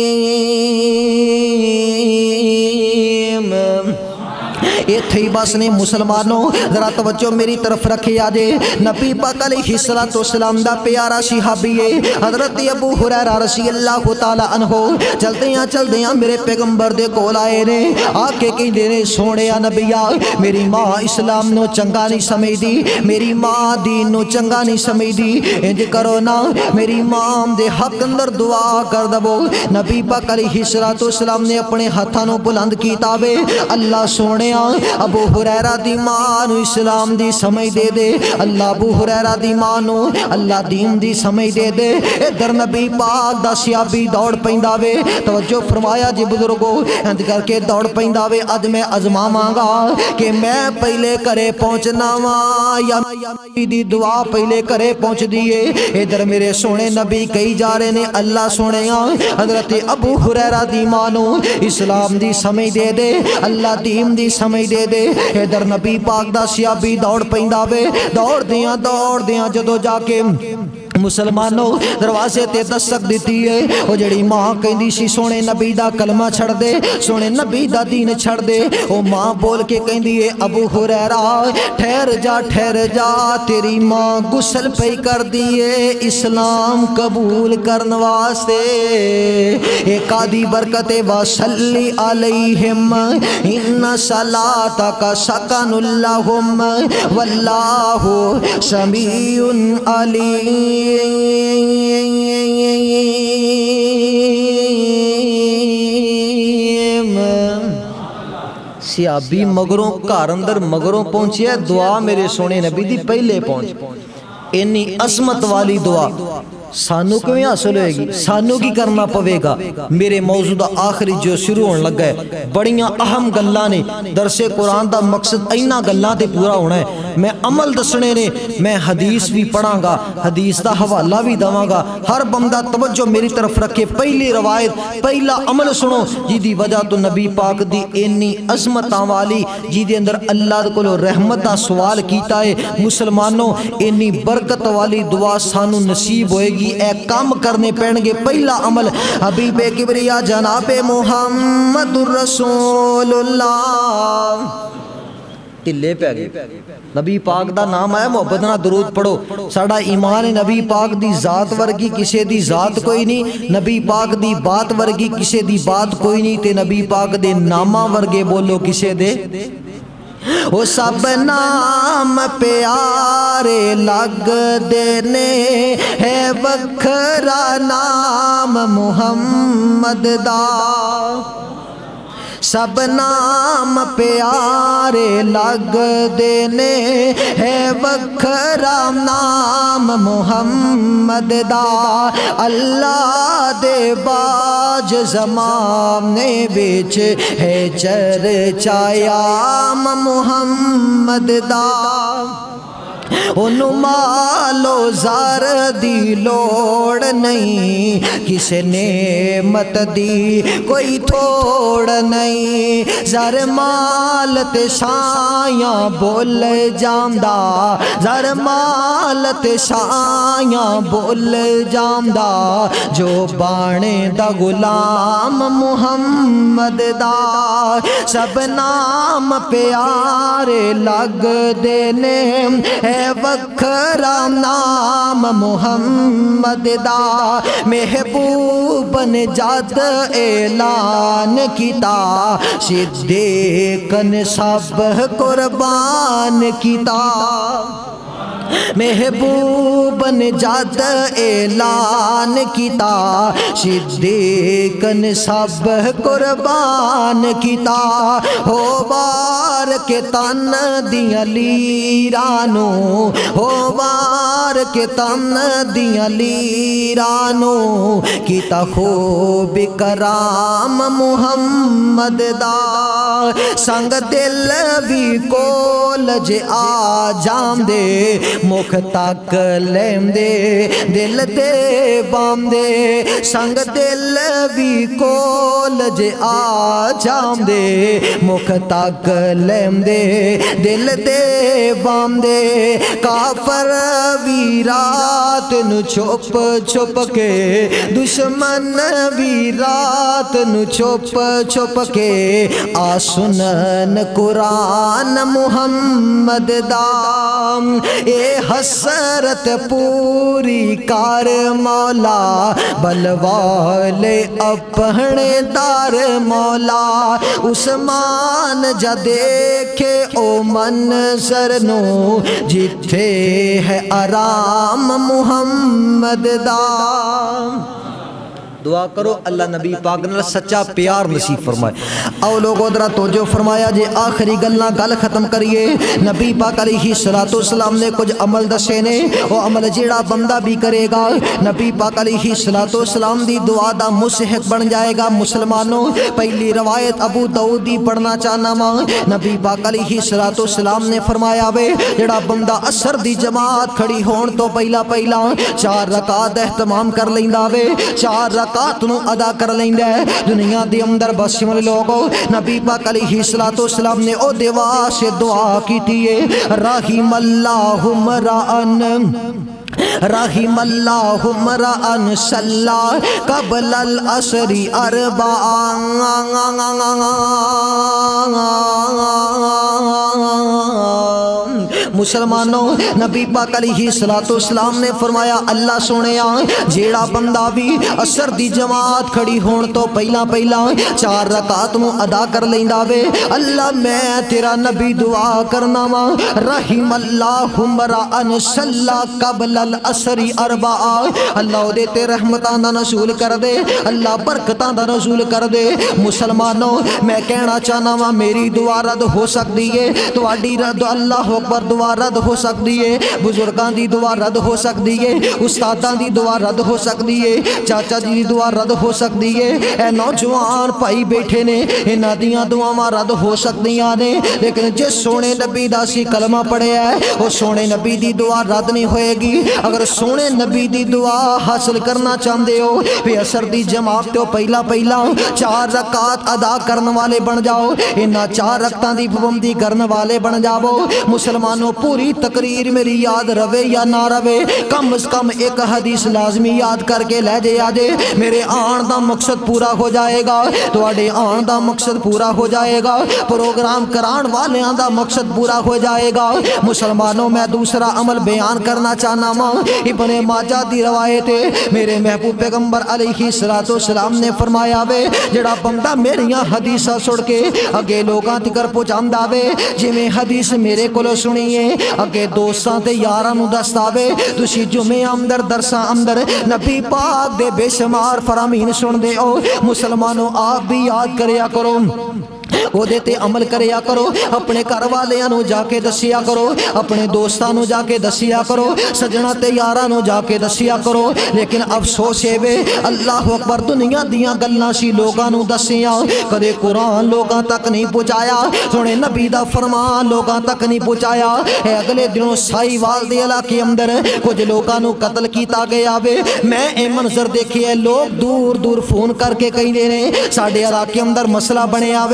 Speaker 1: یہ تھی بس نے مسلمانوں ذرا توجہ میری طرف رکھے آجے۔ نبی پاک علیہ السلام دا پیارا صحابی ہے حضرت ابو ہریرہ رضی اللہ تعالی عنہ چلدیاں میرے پیغمبر دے کول آئے نے، آکے کہندے نے سونیا نبیا میری ماں اسلام نو چنگا نہیں سمجھ دی، میری ماں دین نو چنگا نہیں سمجھ دی، انج کرو نا میری ماں دے حق اندر دعا کر دو۔ نبی پاک علیہ السلام نے اپنے ہاتھاں نو بلند کیتا وے، اللہ سونیا ابو ہریرہ دی ماں نو اسلام دی سمجھ دے دے، اللہ ابو ہریرہ دی ماں نو اللہ دین دی سمجھ دے دے۔ ادھر نبی پاک دا صحابی دوڑ پیندا وے، توجہ فرمایا جی بزرگو، انج کر کے دوڑ پیندا وے اج میں ازماواں گا کہ میں پہلے کرے پہنچنا وا یا دی دعا پہلے کرے پہنچ دیے۔ ادھر میرے سونے نبی کئی جا رہے نے، اللہ سونے حضرت ابو ہریرہ دی ماں نو اسلام دی سمجھ دے دے، اللہ دین دی سمجھ دے دے۔ ادھر نبی پاک دا صحابی دوڑ پیندا وے، دوڑ دیاں جدو جا کے مسلمانوں دروازے تے دستک دیتی ہے، وہ جڑی ماں کہندی سی سونے نبی دا کلمہ چھڑ دے، سونے نبی دا دین چھڑ دے، وہ ماں بول کے کہندی ہے ابو ہریرہ ٹھہر جا تیری ماں غسل پہ کر دیے اسلام قبول کرن واسطے۔ ایک آدھی برکت وَصَلِّ عَلَيْهِمْ إِنَّ صَلَاتَكَ سَكَنٌ لَهُمْ وَاللَّهُ سَمِيعٌ عَلِيمٌ۔ صحابی مگروں گھر اندر مگروں پہنچی ہے، دعا میرے سونے نبی دی پہلے پہنچ، انی عظمت والی دعا سانو کیوں حاصل ہوئے گی؟ سانو کی کرنا پوے گا؟ میرے موضوع دا آخری جو شروع ہونے لگا ہے، بڑیاں اہم گلاں نے، درس قرآن دا مقصد اینا گلاں تے پورا ہونا ہے۔ میں عمل دسنے نے، میں حدیث بھی پڑھاں گا، حدیث دا حوالہ بھی دواں گا۔ ہر بندہ توجہ میری طرف رکھے، پہلی روایت پہلا عمل سنو جی دی وجہ تو نبی پاک دی اینی عظمتاں والی جی دے اندر اللہ کو رحمت دا سوال کیتا ہے۔ مسلمانوں اینی برکت والی دعا سانو نصیب ہوئے گی، اے کام کرنے پہن گے۔ پہلا عمل حبیب کبریا جناب محمد الرسول اللہ ٹلے پہ گئے، نبی پاک دا نام آیا، محبت نہ درود پڑھو۔ ساڑا ایمان نبی پاک دی ذات ورگی کسے دی ذات کوئی نہیں، نبی پاک دی بات ورگی کسے دی بات کوئی نہیں، تے نبی پاک دے نامہ ورگے بولو کسے دے۔ وہ سب نام پیارے لگ دینے ہے، وکھرا نام محمد دا، سب نام پیارے لگ دینے ہے، وکھرا نام محمد دا، اللہ دے باج زمانے بچ ہے چرچایا محمد دا، انہوں مالو زار دی لوڑ نہیں، کسے نعمت دی کوئی تھوڑ نہیں، زار مال تے شان شایاں بول جامدا زر مالت شایاں بول جامدا جو بانے دا غلام محمد دا سب نام پیارے لگ دینے ہے وکھرا نام محمد دا محبوب نجات اعلان کیتا صدیقن سب قربان کیتا محبوب نجات اعلان کیتا صدیقن سب قربان کیتا ہو بار کے تن دیاں لیرانو ہو بار کے تن دیاں لیرانو کیتا خوب کرام محمد دا سنگ دل بھی کول جے آ جام دے مکھ تک لیم دے دل تے بام دے سنگ دل بھی کول جے آ جام دے مکھ تک لیم دے دل تے بام دے کافر بھی رات نو چھپ چھپ کے دشمن بھی رات نو چھپ چھپ کے آسنن قرآن محمد دام اے حسرت پوری کار مولا بلوالے اپنے دار مولا عثمان جا دیکھے او منظر نو جتھے ہے آرام محمد دا دعا کرو اللہ نبی پاک نے سچا پیار نصیب فرمائے او لوگوں درہ توجہ فرمایا جے آخری گلنا گل ختم کریے نبی پاک علیہ السلام نے کچھ عمل دسے نے وہ عمل جیڑا بندہ بھی کرے گا نبی پاک علیہ السلام دی دعا دا مستحق بن جائے گا مسلمانوں پہلی روایت ابو داؤدی پڑھنا چاہنا ماں نبی پاک علیہ السلام نے فرمایا وے جیڑا بندہ عصر دی جماعت کھڑی ہون تو پہلا 4 رکعت اہتمام کر لیندا وے 4 رکعت نو ادا کر لیندا ہے دنیا دے اندر بس شمل لوگوں نبی پاک علیہ السلام نے او دعا سے دعا کی تھی رحم اللہ مران رحم اللہ مران صلی قبل العصر 4 مسلمانوں نبی پاک علیہ السلام نے فرمایا اللہ سونے جیڑا بندہ بھی عصر دی جماعت کھڑی ہون تو پہلا 4 رکعت نو ادا کر لیندا وے اللہ میں تیرا نبی دعا کرنا وا رحم اللہ مران صلی قبل العصر 4 اللہ دے تے رحمتاں دا نزول کر دے اللہ برکتاں دا نزول کر دے مسلمانوں میں کہنا چاہنا وا میری دعا رد ہو سکتی ہے تواڈی رد اللہ اکبر دعا رد ہو سکتی ہے بزرگاں دی دعا رد ہو سکتی ہے استاداں دی دعا رد ہو سکتی ہے چاچا جی دی دعا رد ہو سکتی ہے اے نوجوان بھائی بیٹھے نے انہاں دیاں دعاواں رد ہو سکتیاں نے لیکن جس سونے نبی دا سی کلمہ پڑھیا ہے وہ سونے نبی دی دعا رد نہیں ہوئے گی اگر سونے نبی دی دعا حاصل کرنا چاہندے ہو پہ عصر دی جماعت تو پہلا 4 رکعت ادا کرنے والے بن جاؤ انہاں 4 رکعتاں دی پابندی کرنے والے بن جاؤ مسلمانوں پوری تقریر میری یاد روے یا نہ روے کم از کم ایک حدیث لازمی یاد کر کے لے جے آجے میرے آن دا مقصد پورا ہو جائے گا تو اڑے آن دا مقصد پورا ہو جائے گا پروگرام کران والے آن دا مقصد پورا ہو جائے گا مسلمانوں میں دوسرا عمل بیان کرنا چاہنا ماں ابن ماجہ دی روایت ہے میرے محبوب پیغمبر علیہ السلام نے فرمایا وے جڑا بندہ میریاں حدیثہ سڑ کے اگے لوگاں تکر پہنچاندا وے جی میں حدیث میرے کولو سنیے اگے دوستاں تے یاراں نو دستا وے تسی جمعے اندر درساں اندر نبی پاک دے بے شمار فرامین سن دے او مسلمانوں آپ بھی یاد کریا کرو وہ دیتے عمل کریا کرو اپنے گھر والیاں نو جا کے دسیا کرو اپنے دوستاں نو جا کے دسیا کرو سجنا تے یاراں نو جا کے دسیا کرو لیکن افسوس ہے وے اللہ اکبر دنیا دیاں گلاں سی لوگاں نو دسیاں کدے قرآن لوگاں تک نہیں پہنچایا سونے نبی دا فرمان لوگاں تک نہیں پہنچایا اے اگلے دنوں سائی وال دے علاقے اندر کچھ لوگاں نو قتل کیتا گیا وے میں اے منظر دیکھیا لوگ دور دور فون کر کے کہیں دے رہے ساڈے علاقے اندر مسئلہ بنے آوے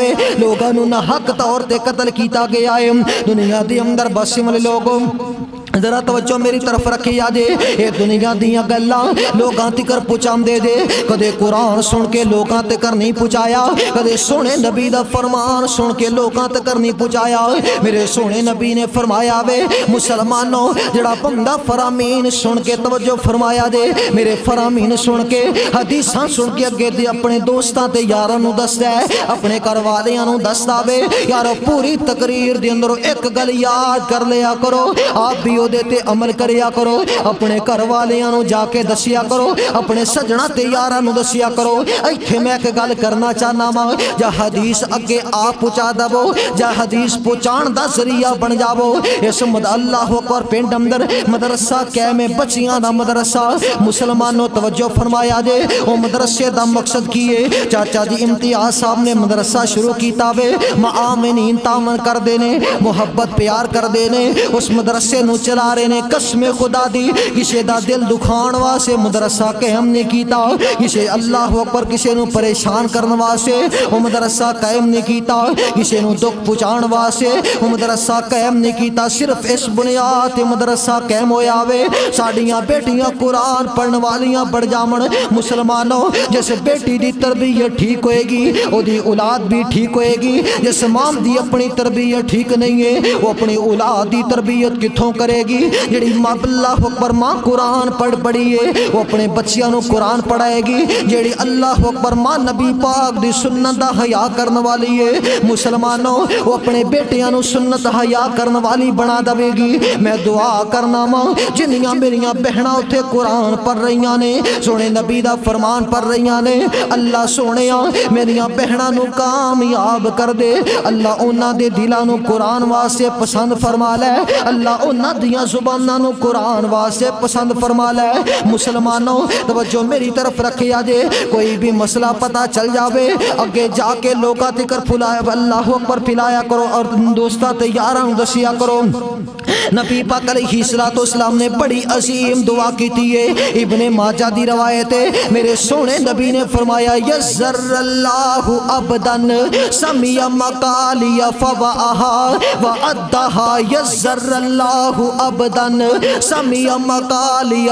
Speaker 1: لوگاں نو نہ حق طور تے قتل کیتا گیا ہے دنیا دے اندر بس والے لوگوں ذرا توجہ میری طرف رکھی آجے اے دنیا دیاں گلاں لوگاں تکر پچام دے دے کدے قرآن سن کے لوگاں تکر نہیں پچایا کدے سونے نبی دا فرمان سن کے لوگاں تکر نہیں پچایا میرے سونے نبی نے فرمایا وے مسلمانوں جڑا بندہ فرامین سن کے توجہ فرمایا دے میرے فرامین سن کے حدیثاں سن کے اگے دے اپنے دوستاں تے یاراں نو دسدا ہے اپنے گھر والیاں نو دسدا وے یارو پوری تقریر دے اندر ایک گل یاد کر لیا کرو آپ بھی دیتے عمل کریا کرو اپنے گھر والیاں نو جا کے دسیا کرو اپنے سجنا تے یاراں نو دسیا کرو ایتھے میں ایک گل کرنا چاہنا وا جا حدیث اگے آپ پہنچا دو جا حدیث پہنچان دا ذریعہ بن جاو اس مد اللہ اکبر پنڈ اندر مدرسہ قائم بچیاں دا مدرسہ مسلمانوں توجہ فرمایا جے او مدرسے دا مقصد کیے چاچا جی امتیاز صاحب نے مدرسہ شروع کیتا وے معامنین تامن کر دینے محبت پیار کر دینے اس مدرسے نو چلا رہے نے قسم خدا دی کسے دا دل دکھان واسے مدرسہ قائم نہیں کیتا کسے اللہ اکبر کسے نو پریشان کرن واسے وہ مدرسہ قائم نہیں کیتا کسے نو دکھ پہنچان واسے وہ مدرسہ قائم نہیں کیتا صرف اس بنیاد مدرسہ قائم ہویا وے ساڈیاں بیٹیاں قرآن پڑھن والیاں بڑھ جامن مسلمانوں جیسے بیٹی دی تربیت ٹھیک ہوئے گی او دی اولاد بھی ٹھیک ہوئے گی جیسے ماں دی اپنی تربیت ٹھیک نہیں ہے وہ اپنی اولاد دی تربیت کتھوں کرے گی جڑی ماں اللہ اکبر ماں قرآن پڑھ پڑھی ہے وہ اپنے بچیاں نو قرآن پڑھائے گی جڑی اللہ اکبر ماں نبی پاک دی سنت دا حیا کرن والی ہے مسلمانوں وہ اپنے بیٹیاں نو سنت حیا کرن والی بنا دے گی میں دعا کرنا ماں جنیاں میریاں بہناں اتھے قرآن پڑھ رہیاں نے سونے نبی دا فرمان پڑھ رہیاں نے اللہ سونےاں میریاں بہناں نو کامیاب کر دے اللہ انہاں دے دلاں نو قرآن واسطے پسند فرما لے اللہ انہاں دیاں زباناں نو قرآن واسطے پسند فرما لے مسلمانوں توجہ میری طرف رکھیا جے کوئی بھی مسئلہ پتہ چل جاوے اگے جا کے لوگاں تکر پھلایا اللہ اکبر پھلایا کرو اور دوستاں تے یاراں دسیا کرو نبی پاک علیہ الصلوۃ والسلام نے بڑی عظیم دعا کی تھی ابن ماجہ دی روایت ہے میرے سونے نبی نے فرمایا یزر اللہ ابدن سمی مقالی فوعها وعدها یزر اللہ ابدن سمی مقالی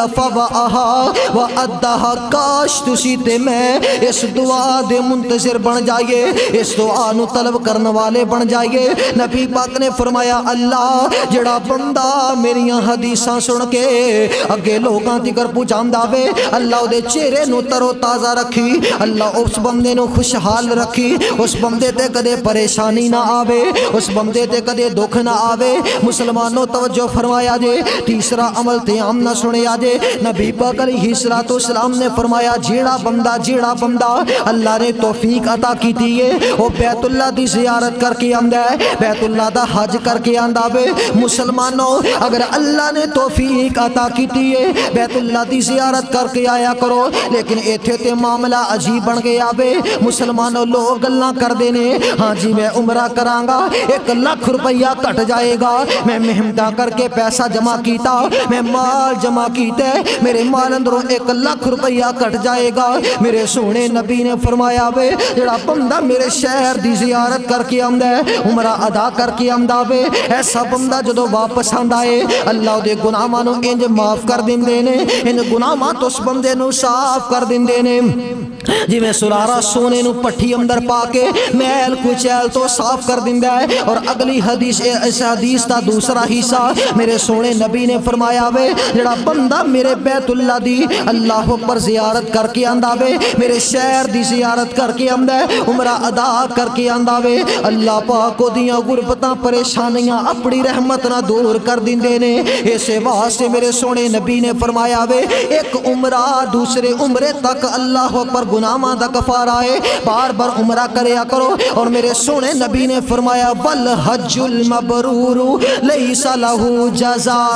Speaker 1: فوعها وعدها کاش تسی تے میں اس دعا دے منتظر بن جائیے اس دعا نو طلب کرنے والے بن جائیے نبی پاک نے فرمایا اللہ جڑا بندہ میریاں حدیثاں سن کے اگے لوگاں تکر پہنچاندا وے اللہ دے چہرے نو تر و تازہ رکھی اللہ اس بندے نو خوشحال رکھی اس بندے تے کدے پریشانی نہ آوے اس بندے تے کدے دکھ نہ آوے مسلمانوں توجہ فرمایا جے تیسرا عمل تے عام نہ سنیا جے نبی پاک علیہ الصلوۃ والسلام نے فرمایا جیڑا بندہ اللہ نے توفیق عطا کیتی ہے وہ بیت اللہ دی زیارت کر کے آندا ہے بیت اللہ دا حج کر کے آندا وے مسلمانوں اگر اللہ نے توفیق عطا کیتی ہے بیت اللہ دی زیارت کر کے آیا کرو لیکن ایتھے تے معاملہ عجیب بن گیا وے مسلمانوں لوگ گلاں کر دینے ہاں جی میں عمرہ کراں گا 1 لاکھ روپیہ کٹ جائے گا میں محنتاں کر کے پیسہ جمع کیتا میں مال جمع کیتے میرے مال اندروں 1 لاکھ روپیہ کٹ جائے گا میرے سونے نبی نے فرمایا وے جڑا بندہ میرے شہر دی زیارت کر کے آندا ہے عمرہ ادا کر کے آندا وے ایسا بندہ جدو واپس آندا ہے اللہ دے گناہاں نو انج معاف کر دیندے نے ان گناہاں تو اس بندے نو صاف کر دیندے نے جی میں سلارہ سونے نو پٹھی اندر پا کے میل کچیل تو صاف کر دیندا ہے اور اگلی حدیث اس حدیث دا دوسرا حصہ میرے سونے نبی نے فرمایا وے جڑا بندہ میرے بیت اللہ دی اللہ پر زیارت کر کے آندا وے میرے شہر دی زیارت کر کے آندا ہے عمرہ ادا کر کے آندا وے اللہ پاک کو دیاں غربتاں پریشانیاں اپنی رحمت نہ دور کر دیندے نے اسے واسطے میرے سونے نبی نے فرمایا وے ایک عمرہ دوسرے عمرے تک اللہ پر گناہاں دا کفارہ ہے بار بار عمرہ کریا کرو اور میرے سونے نبی نے فرمایا والحج المبرور لیس لہ جزاء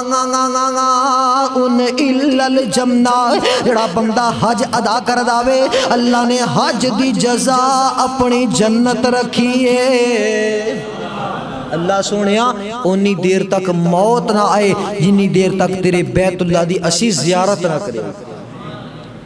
Speaker 1: الا الجنہ جڑا بندہ حج ادا کر داوے اللہ نے حج دی جزا اپنی جنت رکھی ہے اللہ سونیا اونی دیر تک موت نہ آئے جنی دیر تک تیرے بیت اللہ دی اسی زیارت نہ کرے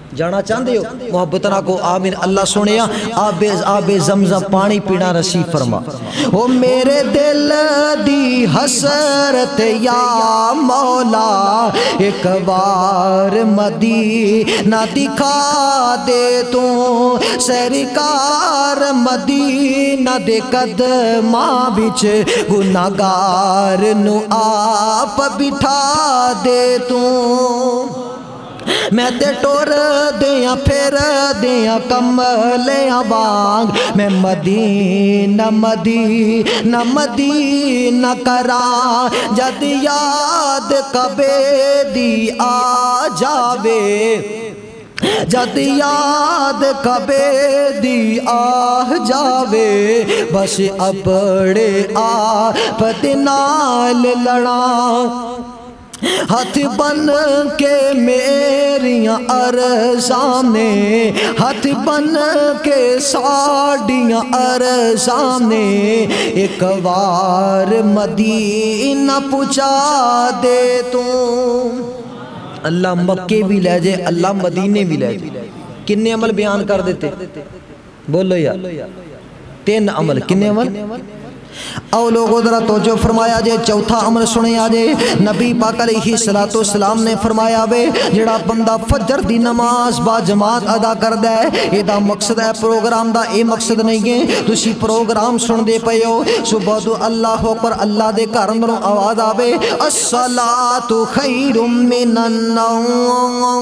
Speaker 1: جانا چاہتے ہو محبت نہ کو آمین اللہ سنیا آب زمزم پانی پینا نصیب فرما او میرے دل دی حسرت یا مولا ایک بار مدینہ دکھا دے تو سرکار مدینہ دے قدماں وچ گناہگار نو آپ بٹھا دے تو میں تے ٹور دیاں پھر دیاں کملیاں بانگ میں مدینہ مدینہ مدینہ کراں جد یاد کعبے دی آ جاوے جد یاد کعبے دی آہ جاوے بس اپڑے آپ دے نال لڑاں ہاتھ بن کے میریاں عرضاں نے ہاتھ بن کے ساڑیاں عرضاں نے ایک بار مدینہ پہنچا دے تو اللہ مکے بھی لے جائے اللہ مدینے بھی لے جائے کنے عمل بیان کر دیتے بولو یار 3 عمل کنے عمل او لوگوں ذرا توجہ فرمایا جے چوتھا عمل سنے آجے نبی پاک علیہ السلام نے فرمایا وے جڑا بندہ فجر دی نماز با جماعت ادا کر دے اے دا مقصد ہے پروگرام دا اے مقصد نہیں ہے تسی پروگرام سن دے پئے ہو صبح تو اللہ اکبر اللہ دے گھر اندروں آواز آوے الصلاۃ خیر من النوم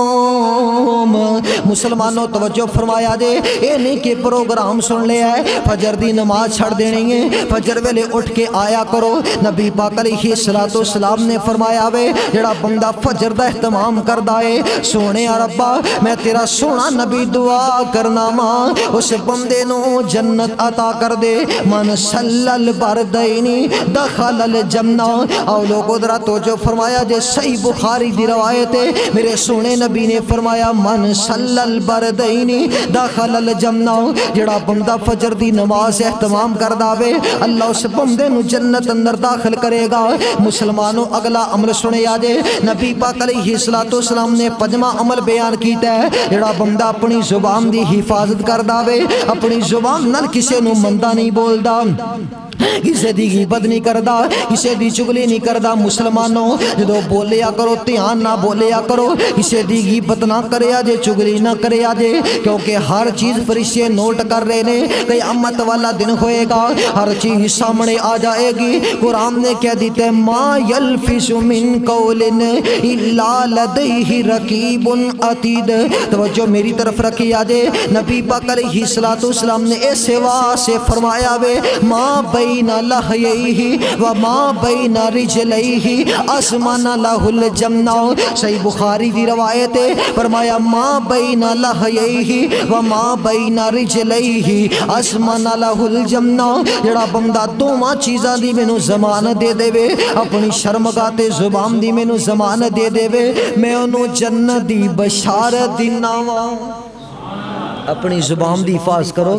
Speaker 1: مسلمانوں توجہ فرمایا جے اے نہیں کہ پروگرام سن لیا ہے فجر دی نماز چھڑ دینی ہے فجر ویلے اٹھ کے آیا کرو نبی پاک علیہ السلام نے فرمایا وے جڑا بندہ فجر دا اہتمام کردہ ہے سونے ربا میں تیرا سونا نبی دعا کرنا ماں اس بندے نو جنت عطا کر دے من صلی البردینی دخل الجنہ او لوگوں درہ توجہ فرمایا جے صحیح بخاری دی روایت ہے میرے سونے نبی نے فرمایا من صلی البردینی دخل الجنہ جڑا بندہ فجر دی نماز اہتمام کردہ وے اللہ اس بندے نو جنت اندر داخل کرے گا مسلمانوں اگلا عمل سنے آجے نبی پاک علیہ السلام نے 5واں عمل بیان کیتا ہے جڑا بندہ اپنی زبان دی حفاظت کردہ وے اپنی زبان نال کسے نو مندہ نہیں بولدا کسے دی غیبت نہیں کردہ کسے دی چگلی نہیں کردہ مسلمانوں جدو بولیا کرو تیان نہ بولیا کرو کسے دی غیبت نہ کرے آجے چگلی نہ کرے آجے کیونکہ ہر چیز فرشتے نوٹ کر رہے نے قیامت والا دن ہوئے گا ہر چیز سامنے آ جائے گی قرآن نے کہہ دیتے ما یلفظ من قول الا لدیہ رقیب عتید توجہ میری طرف رکھی آجے نبی پاک علیہ السلام نے ایسے واسے فرمایا وے ما بین لحییہ وما بین رجلیہ اسمن لہ الجنہ صحیح بخاری دی روایت ہے فرمایا ما بین لحییہ وما بین رجلیہ اسمن لہ الجنہ جڑا بندہ دوما چیزاں دی میں نو ضمانت دے دے وے اپنی شرمگاہ تے زبان دی میں نو ضمانت دے دے وے میں انو جنت دی بشارت دینا وا اپنی زبان دی حفاظ کرو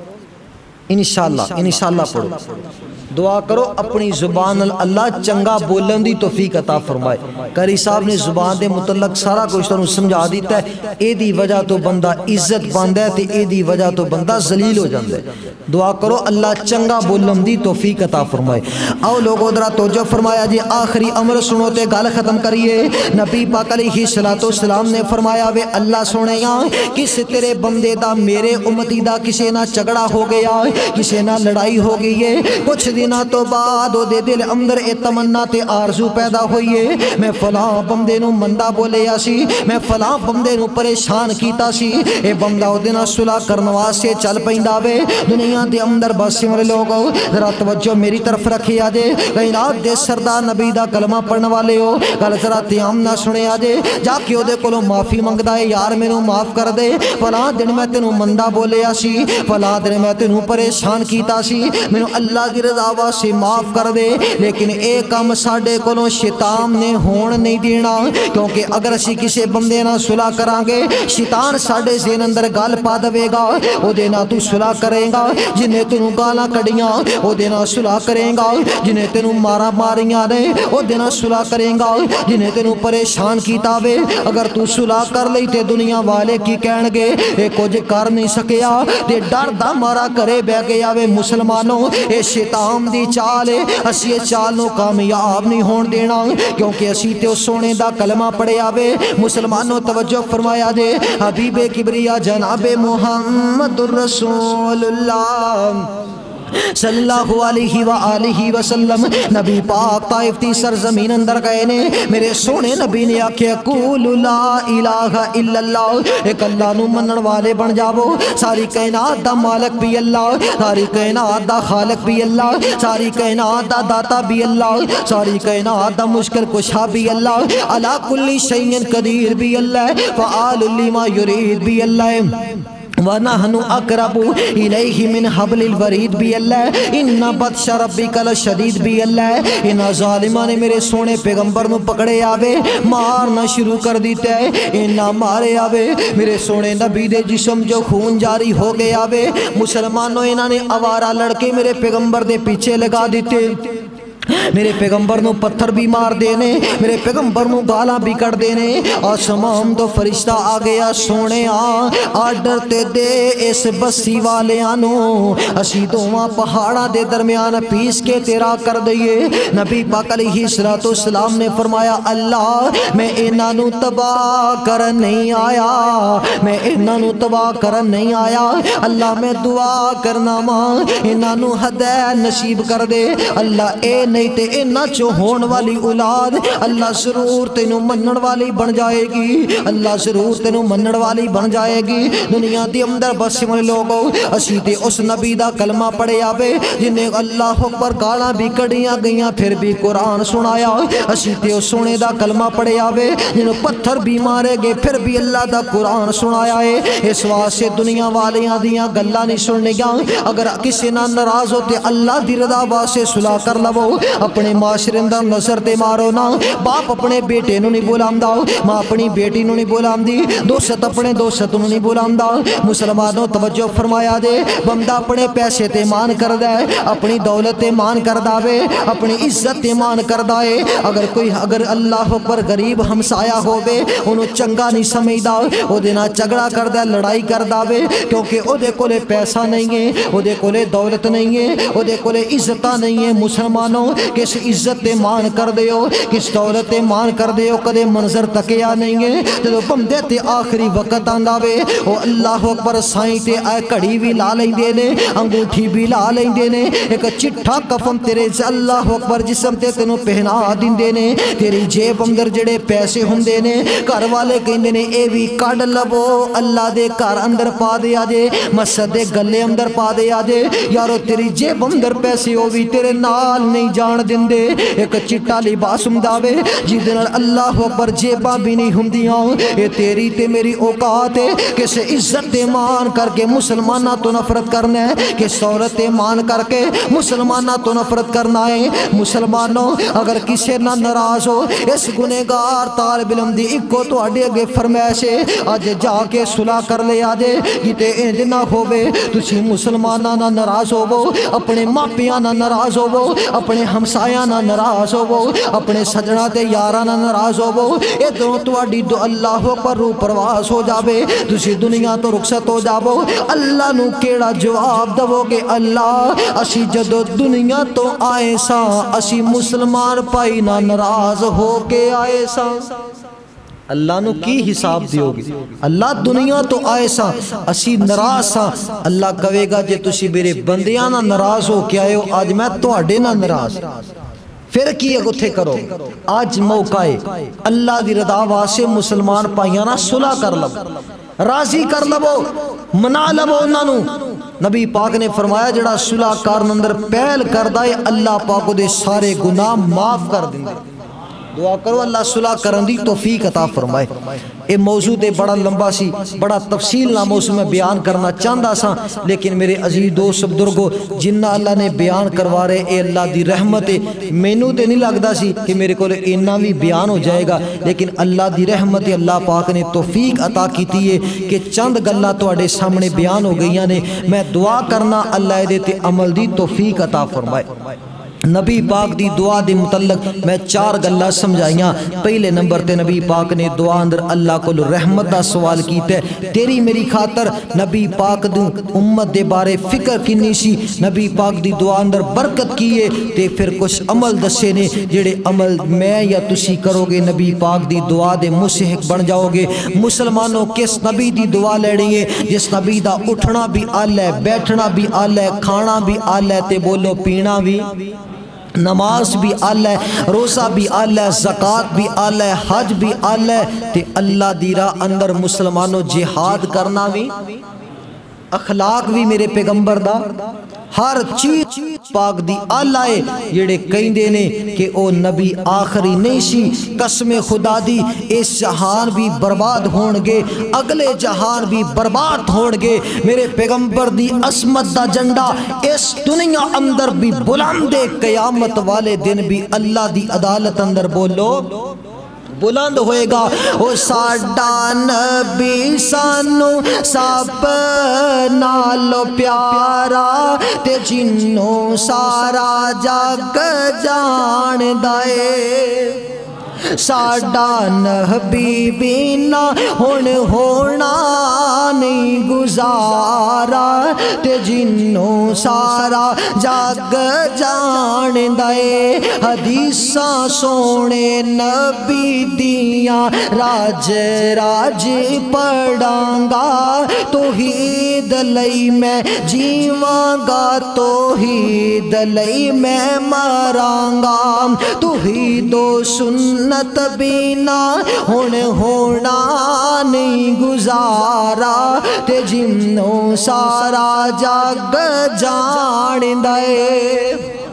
Speaker 1: انشاءاللہ پڑھو دعا کرو اپنی زبان اللہ چنگا بولن دی توفیق عطا فرمائے قاری صاحب نے زبان دے متعلق سارا کچھ تنوں سمجھا دیتا ہے اے دی وجہ تو بندہ عزت باندھا ہے تے اے دی وجہ تو بندہ ذلیل ہو جاندہ ہے دعا کرو اللہ چنگا بولن دی توفیق عطا فرمائے او لوگوں درہ توجہ فرمایا جی آخری عمر سنو تے گال ختم کریے نبی پاک علیہ السلام نے فرمایا وے اللہ سونے کس تیرے بندے دا میرے امتی دا کسے نہ چگڑا ہو گیا کسے نہ لڑائی ہو گئی ہے کچھ دنہ تو بعد او دے دل اندر اے تمنا تے آرزو پیدا ہوئی ہے میں فلاں بندے نو مندہ بولے یا سی میں فلاں بندے نو پریشان کیتا سی اے بندہ او دنہ صلح کرنوا سے چل پہندہ وے دنیا دے اندر باسی والے لوگوں ذرا توجہ میری طرف رکھی آجے غیرات دے سردار نبی دا کلمہ پڑھنے والے ہو گل ذرا تیام نہ سنے آجے جا کے او دے کولو معافی منگ دائے یار میں نو معاف کر دے فلاں دن میں تینو مندہ بولے یا سی فلاں دن میں تینو پریشان کیتا سی میں نو اللہ کی رضا سے معاف کر دے لیکن ایک کام ساڑے کولوں شیطان نے ہون نہیں دینا کیونکہ اگر اسی کسے بندے نہ صلح کرانگے شیطان ساڑے ذہن اندر گال پا دوے گا او دے نہ تو صلح کرے گا جنہیں تینوں گالاں کڑیاں او دے نال صلح کریں گا، جنہیں تینوں مارا ماریاں نے او دے نال صلح کریں گا، جنہیں تینوں پریشان کیتا وے اگر تو صلح کر لئی تے دنیا والے کی کہن گے اے کچھ کر نہیں سکیا تے ڈر دا مارا کرے بہ گیا وے۔ مسلمانوں اے شیطان دی چال ہے، اسی یہ چال نو کامیاب نہیں ہون دینا کیونکہ اسی تے سونے دا کلمہ پڑھیا وے۔ مسلمانوں توجہ فرمایا دے، حبیب کبریا جناب محمد الرسول اللہ صلی اللہ علیہ وآلہ وسلم نبی پاک طائف دی سرزمین اندر گئے نے، میرے سونے نبی نے آکھیا قول لا الہ الا اللہ، ایک اللہ نو منن والے بن جاؤ، ساری کائنات دا مالک بھی اللہ، ساری کائنات دا خالق بھی اللہ، ساری کائنات دا داتا بھی اللہ، ساری کائنات دا مشکل کشا بھی اللہ، علی کل شیء قدیر بھی اللہ، فعال لما یرید بھی اللہ، وَنَحْنُ أَقْرَبُ إِلَيْهِ مِنْ حَبْلِ الْوَرِيدِ بھی اللہ، اِنَّ بَطْشَ رَبِّكَ لَشَدِيدٌ بھی اللہ۔ ان ظالمہ نے میرے سونے پیغمبر نو پکڑے آوے مارنا شروع کر دیتے ہیں، انہا مارے آوے میرے سونے نبی دے جسم جو خون جاری ہو گئے آوے۔ مسلمانوں انہاں نے آوارہ لڑکے میرے پیغمبر دے پیچھے لگا دیتے، میرے پیغمبر نو پتھر بھی مار دینے، میرے پیغمبر نو گالاں بھی کر دینے۔ آسمان تو فرشتہ آ گیا، سونے آرڈر تے دے اس بسی والے آنو اسی دوواں پہاڑا دے درمیان پیس کے تیرا کر دئیے۔ نبی پاک علیہ السلام نے فرمایا اللہ میں انہاں نو تباہ کرن نہیں آیا، میں انہاں نو تباہ کرن نہیں آیا، اللہ میں دعا کرنا ماں انہاں نو ہدایت نصیب کر دے۔ اللہ اے نہیں تے انہاں چو ہون والی اولاد اللہ ضرور تینوں منن والی بن جائے گی، اللہ ضرور تینوں منن والی بن جائے گی۔ دنیا دی اندر بس من لوگوں اسی تے اس نبی دا کلمہ پڑھے آوے جنہیں اللہ اکبر گالاں بھی کڑیاں گئیاں پھر بھی قرآن سنایا، اسی تے اس سونے دا کلمہ پڑھے آوے جنہیں پتھر بھی مارے گے پھر بھی اللہ دا قرآن سنایا ہے۔ اس واسطے دنیا والیاں دیاں گلاں نہیں سننے گا، اگر کسی نہ ناراض ہوتے اللہ دی رضا واسطے صلح کر لو، اپنے معاشرے اندر نظر تے مارو نا، باپ اپنے بیٹے نو نہیں بولاندا، ماں اپنی بیٹی نو نہیں بولاندی، دوست اپنے دوست نو نہیں بولاندا۔ مسلمانوں توجہ فرمایا دے، بندہ اپنے پیسے تے مان کردا ہے، اپنی دولت تے مان کردا وے، اپنی عزت تے مان کردا ہے، اگر اللہ پر غریب ہمسایا ہووے انہوں چنگا نہیں سمجھدا، او دے نال جھگڑا کردا لڑائی کردا وے کیونکہ او دے کولے پیسہ نہیں ہے، او دے کولے دولت نہیں ہے، او دے کولے عزتاں نہیں ہے۔ مسلمانوں کس عزت تے مان کر دیو، کس دولت تے مان کر دیو، کدے منظر تکیا نہیں ہے۔ جدو بندے تے آخری وقت آندا وے او اللہ اکبر سائیں تے اے کڑی بھی لا لیندے نے، انگوٹھی بھی لا لیندے نے، ایک چٹھا کفن تیرے اللہ اکبر جسم تے تینوں پہنا دیندے نے، تیری جیب اندر جڑے پیسے ہوندے نے گھر والے کہندے نے اے بھی کڈ لو، اللہ دے گھر اندر پا دیا جے، مسجد دے گلے اندر پا دیا جے، یارو تیری جیب اندر پیسے ہو بھی تیرے نال نہیں جان دندے۔ ایک چٹا لباس ہمداوے جیدے نال اللہ اکبر جیباں بھی نہیں ہمدیاں، اے تیری تے میری اوقات ہے کسے عزت تے مان کر کے مسلمانہ تو نفرت کرنا ہے، کس دولت تے مان کر کے مسلمانہ تو نفرت کرنا ہے۔ مسلمانوں اگر کسے نہ ناراض ہو اس گنہگار طالب علم دی اکو تو اڈے اگے فرمائش ہے آج جا کے صلح کر لے آجے کیتے انج نہ ہووے تسی مسلمانہ نہ ناراض ہوو، اپنے ماپیاں نہ ناراض ہوو، اپنے ہمسایاں نہ ناراض ہوو، اپنے سجنہ تے یاراں نہ ناراض ہوو، اے دونوں تواڈی دو اللہ پر روح پرواز ہو جاوے، تسی دنیا تو رخصت ہو جاوو۔ اللہ نو کیڑا جواب دو گے اللہ اسی جدو دنیا تو آئے ساں اسی مسلمان پائی نہ ناراض ہو کے آئے ساں، اللہ نو کی حساب دیو گے؟ اللہ دنیا تو آئے ساں اسی ناراض ساں، اللہ کہے گا جے تسی میرے بندیاں نہ ناراض ہو کے آئے ہو آج میں تواڈے نہ ناراض، پھر کی اگتھے کرو؟ آج موقع ہے اللہ دی رضا واسطے مسلمان پائیاں نہ صلح کر لو، راضی کر لو، منا لو انہاں نو۔ نبی پاک نے فرمایا جڑا صلح کارن اندر پہل کر دائے اللہ پاک دے سارے گناہ معاف کر دیں۔ دعا کرو اللہ صلح کرن دی توفیق عطا فرمائے۔ اے موضوع تے بڑا لمبا سی، بڑا تفصیل نہ موضوع میں بیان کرنا چاہتا سا، لیکن میرے عزیز دوست بزرگو جنہ اللہ نے بیان کروا رہے اے اللہ دی رحمت ہے۔ مینوں تے نہیں لگدا سی کہ میرے کو اتنا بھی بیان ہو جائے گا، لیکن اللہ دی رحمت اللہ پاک نے توفیق عطا کیتی ہے کہ چند گلاں تواڈے سامنے بیان ہو گئیاں نے۔ میں دعا کرنا اللہ دے تے عمل دی توفیق عطا فرمائے۔ نبی پاک دی دعا دے متعلق میں 4 گلاں سمجھائیاں۔ پہلے نمبر تے نبی پاک نے دعا اندر اللہ کو رحمت دا سوال کیتا ہے، تیری میری خاطر نبی پاک دی امت دے بارے فکر کنی سی، نبی پاک دی دعا اندر برکت کیے تے پھر کچھ عمل دسے نے جڑے عمل میں یا تسی کرو گے نبی پاک دی دعا دے مستحق بن جاؤ گے۔ مسلمانوں کس نبی دی دعا لینی ہے جس نبی دا اٹھنا بھی آلہ ہے، بیٹھنا بھی آلہ ہے، کھانا بھی آلہ ہے تے بولو پینا بھی، نماز بھی آلہ ہے، روزہ بھی آلہ ہے، زکوٰۃ بھی آلہ ہے، حج بھی آلہ ہے تے اللہ دی راہ اندر مسلمانوں جہاد کرنا بھی، اخلاق بھی میرے پیغمبر دا ہر چیز پاک دی آلہ ہے۔ جڑے کہندے نے کہ او نبی آخری نہیں سی، قسم خدا دی اس جہان بھی برباد ہون گے، اگلے جہان بھی برباد ہون گے، میرے پیغمبر دی عظمت دا جھنڈا اس دنیا اندر بھی بلند ہے، قیامت والے دن بھی اللہ دی عدالت اندر بولو بلند ہوئے گا۔ او ساڈا نبی سانو سب نالو پیارا تے جنوں سارا جگ جان دائے، ساڈا نبی بینا ہن ہونا نہیں گزارا تے جنوں سارا جگ جان دے، حدیثاں سونے نبی دیاں راج راج پڑھاں گا، توحید لئی میں جیواں گا، توحید لئی میں مراں گا، توحید و سنت بینا ہن ہونا نہیں گزارا تے جنوں سارا جگ جان دے،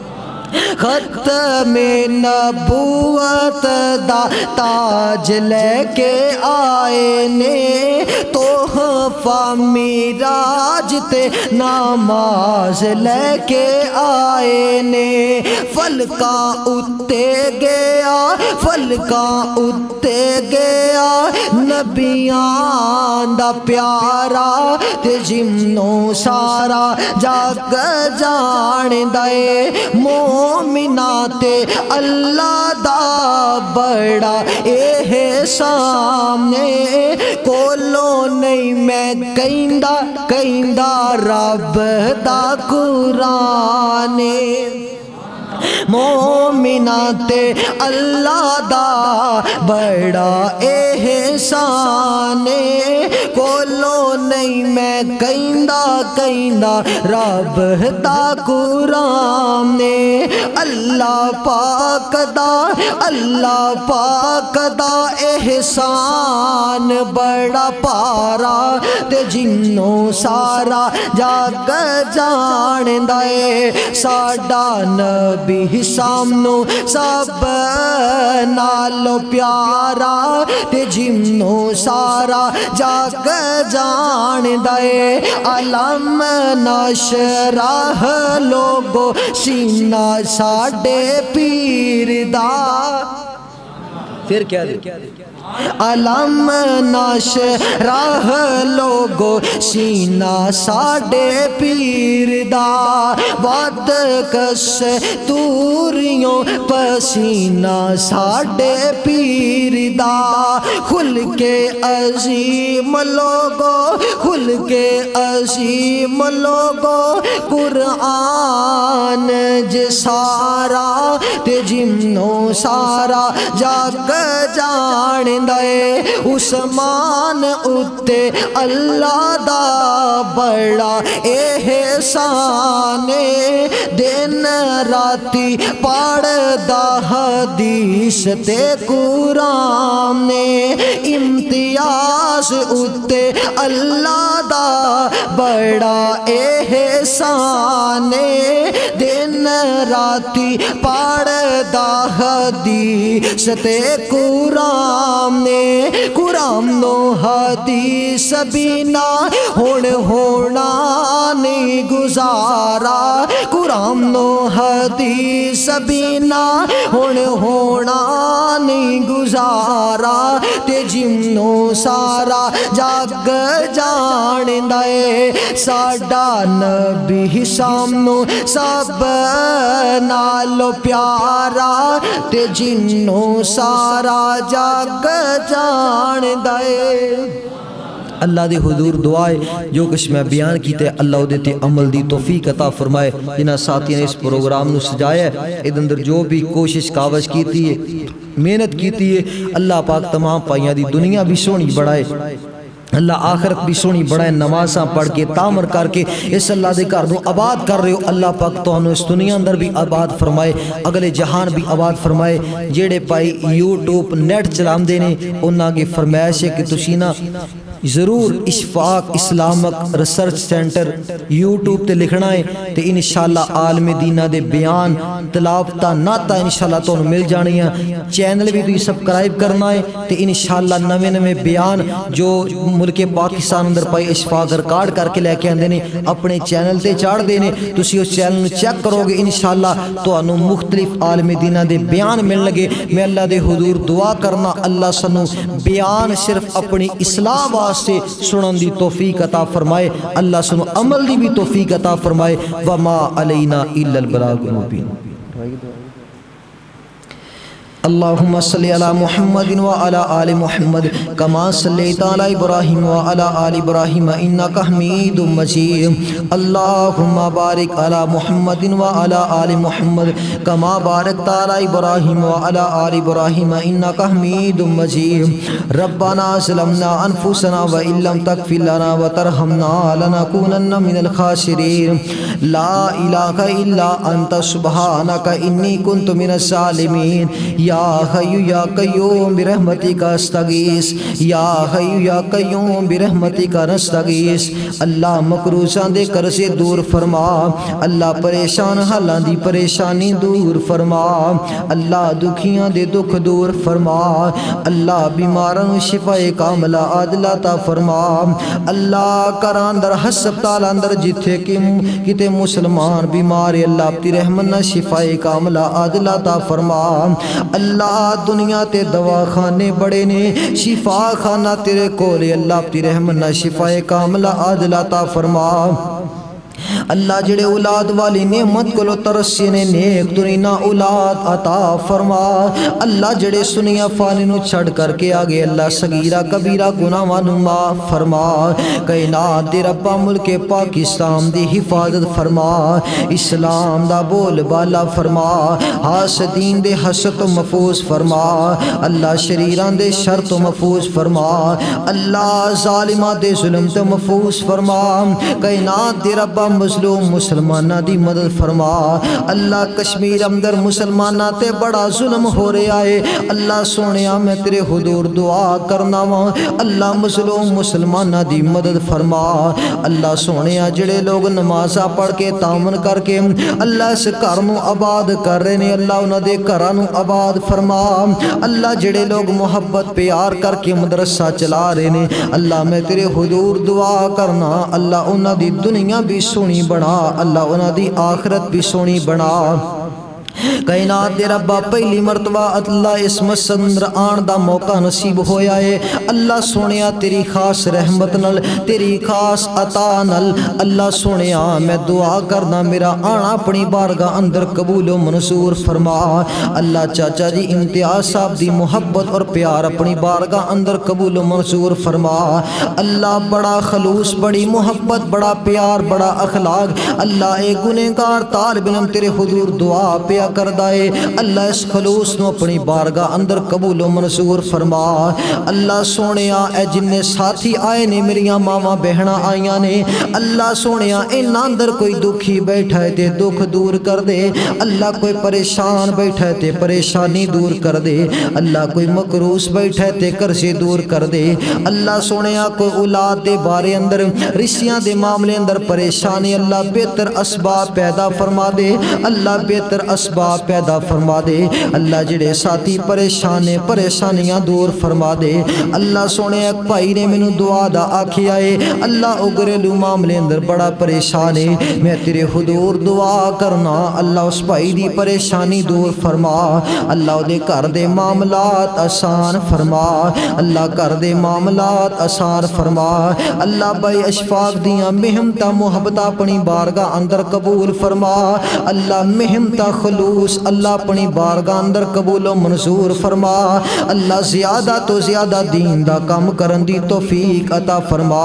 Speaker 1: ختم نبوت دا تاج لے کے آئے نے، تحفہ معراج تے نماز لے کے آئے نے، فلکاں اُتے گیا فلکاں اُتے گیا نبیاں دا پیارا تے جنوں سارا جگ جان دے، مومناں تے اللہ دا بڑا احسان نے، کولوں نہیں میں کہندا رب دا قرآن، مومناں تے اللہ دا بڑا احسان، کولوں نہیں میں کہندا رب دا قرآن، اللہ پاک دا احسان بڑا پارا تے جنوں سارا جگ جان دے، ساڈا نبی سامنوں سب نالو پیارا تے جنوں سارا جگ جان دے، علم نشرح لوگو سینہ ساڈے پیر دا، پھر کیا دے علم نشرح لوگو سینہ ساڈے پیر دا، ود کس توریوں پسینہ ساڈے پیر دا، کھل کے عظیم لوگو کھل کے عظیم لوگو قرآن جسارا تے جنوں سارا جگ جان دے، عثمان اُتے اللہ دا بڑا احسان، دن راتی پڑھدا حدیث تے قرآن، امتیاز اُتے اللہ دا بڑا احسان، دن راتی پڑھ پڑھدا حدیث تے قرآن نے قرآن نو حدیث بینا ہن ہونا نہیں گزارا قرآن نو حدیث بینا ہن ہونا نہیں گزارا تے جنوں سارا جگ جاندا اے ساڈا نبی سامنوں سب نالوں پیارا تے جنوں سارا جگ جاندا اے۔ اللہ دے حضور دعائے جو کچھ میں بیان کیتے اللہ دے تے عمل دی توفیق عطا فرمائے۔ جنہاں ساتھیاں نے اس پروگرام نو سجایا ہے ادھر اندر جو بھی کوشش کاوش کیتی ہے محنت کیتی ہے اللہ پاک تمام پائیاں دی دنیا بھی سونی بڑھائے اللہ آخرت بھی سونی بڑھائے نمازاں پڑھ کے تعمر کر کے اس اللہ دے گھر نو آباد کر رہے ہو اللہ پاک تانوں اس دنیا اندر بھی آباد فرمائے اگلے جہان بھی آباد فرمائے۔ جیڑے پائی یوٹیوب نیٹ چلاندے نے انہاں کی فرمائش ہے کہ تسی نا ضرور Ashfaq Islamic research centre YouTube تے لکھنا ہے تے انشاءاللہ عالم دینہ دے بیان تلاوتہ ناتا انشاءاللہ تو مل جانی ہے۔ چینل بھی تو سبسکرائب کرنا ہے تے انشاءاللہ نوے نوے بیان جو ملک پاکستان اندر پائی اشفاق ریکارڈ کر کے لے کے آندے نے اپنے چینل تے چاڑ دینے تسی اس چینل چیک کرو گے انشاءاللہ تو انو مختلف عالم دینہ دے بیان مل لگے۔ میں اللہ دے حضور دعا کرنا اللہ سنو بیان صرف اپنی اصلاح واسطے سنن دی توفیق عطا فرمائے اللہ سنو عمل دی بھی توفیق عطا فرمائے۔ وما علینا الا البلاغ المبین۔ اللہم صلی علی محمد وعلی آل محمد کما صلیت علی ابراہیم وعلی آل ابراہیم انکا حمید مجید۔ اللہم بارک علی محمد وعلی آل محمد کما بارکت علی ابراہیم وعلی آل ابراہیم انکا حمید مجید۔ ربنا ظلمنا انفسنا وإن لم تغفر لنا وترحمنا لنکونن من الخاسرین۔ لا الہ الا انت سبحانک انی کنت من الظالمین۔ یا حی یا قیوم برحمتک استغیث یا حی یا قیوم برحمتک نستغیث۔ اللہ مقروضاں دے قرضے دور فرما اللہ پریشان حالاں دی پریشانی دور فرما اللہ دکھیاں دے دکھ دور فرما اللہ بیماراں شفا کاملہ عاجلہ عطا فرما اللہ گھراں اندر ہسپتال اندر جتھے کتے مسلمان بیمار اللہ اپنی رحمت نہ شفا کاملہ عاجلہ عطا فرما اللہ دنیا تے دوا خانے بڑے نے شفا خانہ تیرے کولے اللہ اپنی رحمت نہ شفا کاملہ عاجلہ عطا فرما اللہ جڑے اولاد والی نعمت کو لو ترسی نے نیک دنیا اولاد عطا فرما اللہ جڑے سنیا فانی نو چھڑ کر کے آگے اللہ صغیرہ کبیرہ گناہ نو معاف فرما کائنات دے ربا ملک پاکستان دی حفاظت فرما اسلام دا بول بالا فرما حاسدین دے حسد و محفوظ فرما اللہ شریران دے شر تو محفوظ فرما اللہ ظالمہ دے ظلم تو محفوظ فرما کائنات دے ربا مظلوم مسلمانہ دی مدد فرما اللہ کشمیر اندر مسلمانہ تے بڑا ظلم ہو رہا ہے اللہ سونیا میں تیرے حضور دعا کرنا وا اللہ مظلوم مسلمانہ دی مدد فرما اللہ سونیا جڑے لوگ نمازہ پڑھ کے تامن کر کے اللہ اس گھر نو آباد کر رہے نے اللہ انہاں دے گھراں نو آباد فرما اللہ جڑے لوگ محبت پیار کر کے مدرسہ چلا رہے نے اللہ میں تیرے حضور دعا کرنا اللہ انہاں دی دنیا بھی سونی بنا اللہ انہاں دی آخرت بھی سونی بنا کائنات دے ربا پہلی مرتبہ اللہ اس مسند آن دا موقع نصیب ہویا ہے اللہ سونیا تیری خاص رحمت نل تیری خاص عطا نل اللہ سونیا میں دعا کرنا میرا آنا اپنی بارگاہ اندر قبول و منظور فرما اللہ چاچا جی امتیاز صاحب دی محبت اور پیار اپنی بارگاہ اندر قبول و منظور فرما اللہ بڑا خلوص بڑی محبت بڑا پیار بڑا اخلاق اللہ اے گنہگار طالب علم تیرے حضور دعا پیا کر دائے اللہ اس خلوص نو اپنی بارگاہ اندر قبول و منظور فرما اللہ سونیا اے جن ساتھی آئے نے میریاں ماما بہنا آئیاں نے اللہ سونیا ان اندر کوئی دکھی بیٹھا ہے تے دکھ دور کر دے اللہ کوئی پریشان بیٹھا ہے تے پریشانی دور کر دے اللہ کوئی مقروض بیٹھا ہے تے قرضے دور کر دے اللہ سونیا کوئی اولاد دے بارے اندر رشتیاں دے معاملے اندر پریشانی اللہ بہتر اسباب پیدا فرما دے اللہ بہتر اسباب اسباب پیدا فرما دے اللہ جڑے ساتھی پریشانیاں دور فرما دے اللہ سونے ایک بھائی نے مینوں دعا دا آکھیا ہے اللہ او گھریلو معاملے اندر بڑا پریشان ہے میں تیرے حضور دعا کرنا اللہ اس بھائی دی پریشانی دور فرما اللہ دے گھر دے معاملات آسان فرما اللہ گھر دے معاملات آسان فرما اللہ بھائی اشفاق دیاں محنتاں محبت اپنی بارگاہ اندر قبول فرما اللہ محنتاں خلوص اللہ اپنی بارگاہ اندر قبول و منظور فرما اللہ زیادہ تو زیادہ دین دا کام کرن دی توفیق عطا فرما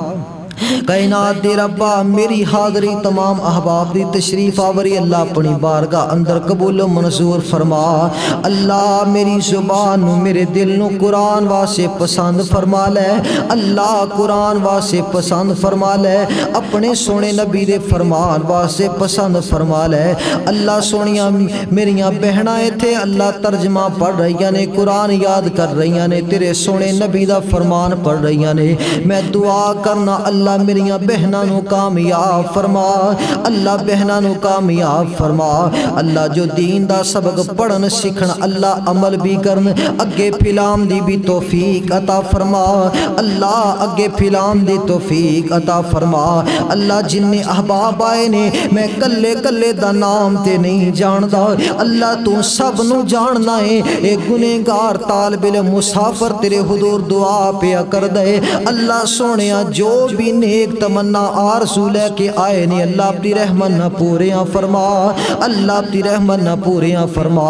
Speaker 1: کائنات دے ربا میری حاضری تمام احباب دی تشریف آوری اللہ اپنی بارگاہ اندر قبول و منظور فرما اللہ میری زبان نو میرے دل نو قرآن واسے پسند فرما لے اللہ قرآن واسے پسند فرما لے اپنے سونے نبی دے فرمان واسے پسند فرما لے اللہ سونیاں میریاں بہنائیں تھے اللہ ترجمہ پڑھ رہی نے قرآن یاد کر رہی نے تیرے سونے نبی دا فرمان پڑھ رہی نے میں دعا کرنا اللہ میریاں بہناں نو کامیاب فرما اللہ بہناں نو کامیاب فرما اللہ جو دین دا سبق پڑھن سکھن اللہ عمل بھی کرن اگے پھیلام دی بھی توفیق عطا فرما اللہ اگے پھیلام دی توفیق عطا فرما اللہ جن احباب آئے نے میں کلے دا نام تے نہیں جاندا اللہ تو سب نو جاننا ہے اے گنہگار طالب علم مسافر تیرے حضور دعا پیا کر دے اللہ سونیا جو بھی نیک تمنا آرزو لے کے آئے نے اللہ اپنی رحمت نہ پوریاں فرما اللہ اپنی رحمت نہ پوریاں فرما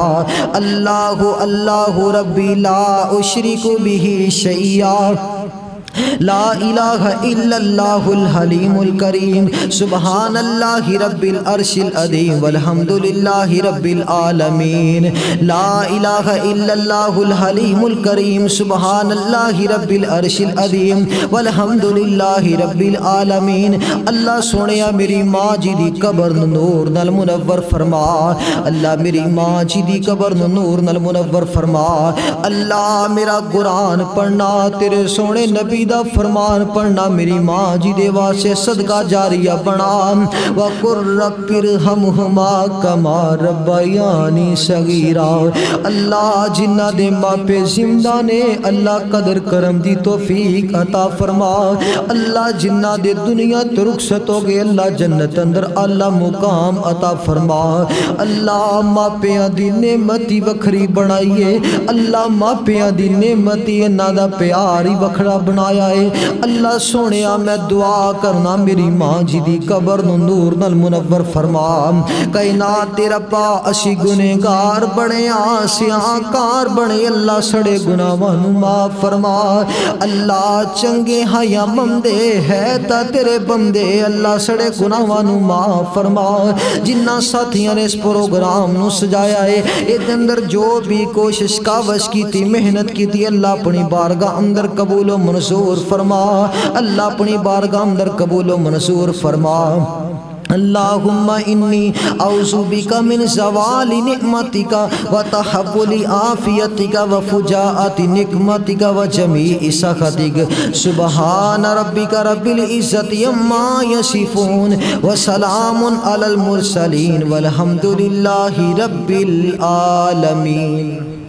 Speaker 1: اللہ ربی لا اشرک به شیئا لا الہ الا اللہ الحلیم الکریم سبحان اللہ رب العرش العظیم والحمدللہ رب العالمین لا الہ الا اللہ الحلیم الکریم سبحان اللہ رب العرش العظیم والحمدللہ رب العالمین اللہ سونیا میری ماں جی دی قبر نور نال منور فرما اللہ میری ماں جی دی قبر نور نال منور فرما اللہ میرا قرآن پڑھنا تیرے سونے نبی دا فرمان پڑھنا میری ماں جی دے واسے صدقہ جاریہ بنا وَقُرْ رَبِّ ارْحَمْهُمَا كَمَا رَبَّيَانِي صَغِيرًا اللہ جنہ دے ماں پہ زندہ نے اللہ قدر کرم دی توفیق عطا فرما اللہ جنہ دے دنیا تو رخصت ہو گئے اللہ جنت اندر اللہ مقام عطا فرما اللہ ماں پیاں دی نعمتی وکھری بنائیے اللہ ماں پیاں دی نعمتی انہاں دا پیاری وکھرا بنایا ہے اللہ سونیا میں دعا کرنا میری ماں جی دی قبر نور نال منور فرما کائنات تیرا پا اسی گنہگار بڑے آسیاں کار بڑے اللہ سڑے گناہاں نو معاف فرما اللہ چنگے ہاں یا مندے ہے تا تیرے بندے اللہ سڑے گناہاں نو معاف فرما جنہ ساتھیاں نے اس پروگرام نو سجایا ہے اے اندر جو بھی کوشش کاوش کی تھی محنت کی تھی اللہ اپنی بارگاہ اندر قبول و منظور فرما اللہ اپنی بارگاہ اندر قبول و منظور فرما اللہم انی اعوذ بک من زوال نعمتک وتحول عافیتک وفجاءت نقمتک وجمیع سخطک سبحان ربک رب العزت عما یصفون وسلام علی المرسلین والحمد للہ رب العالمین.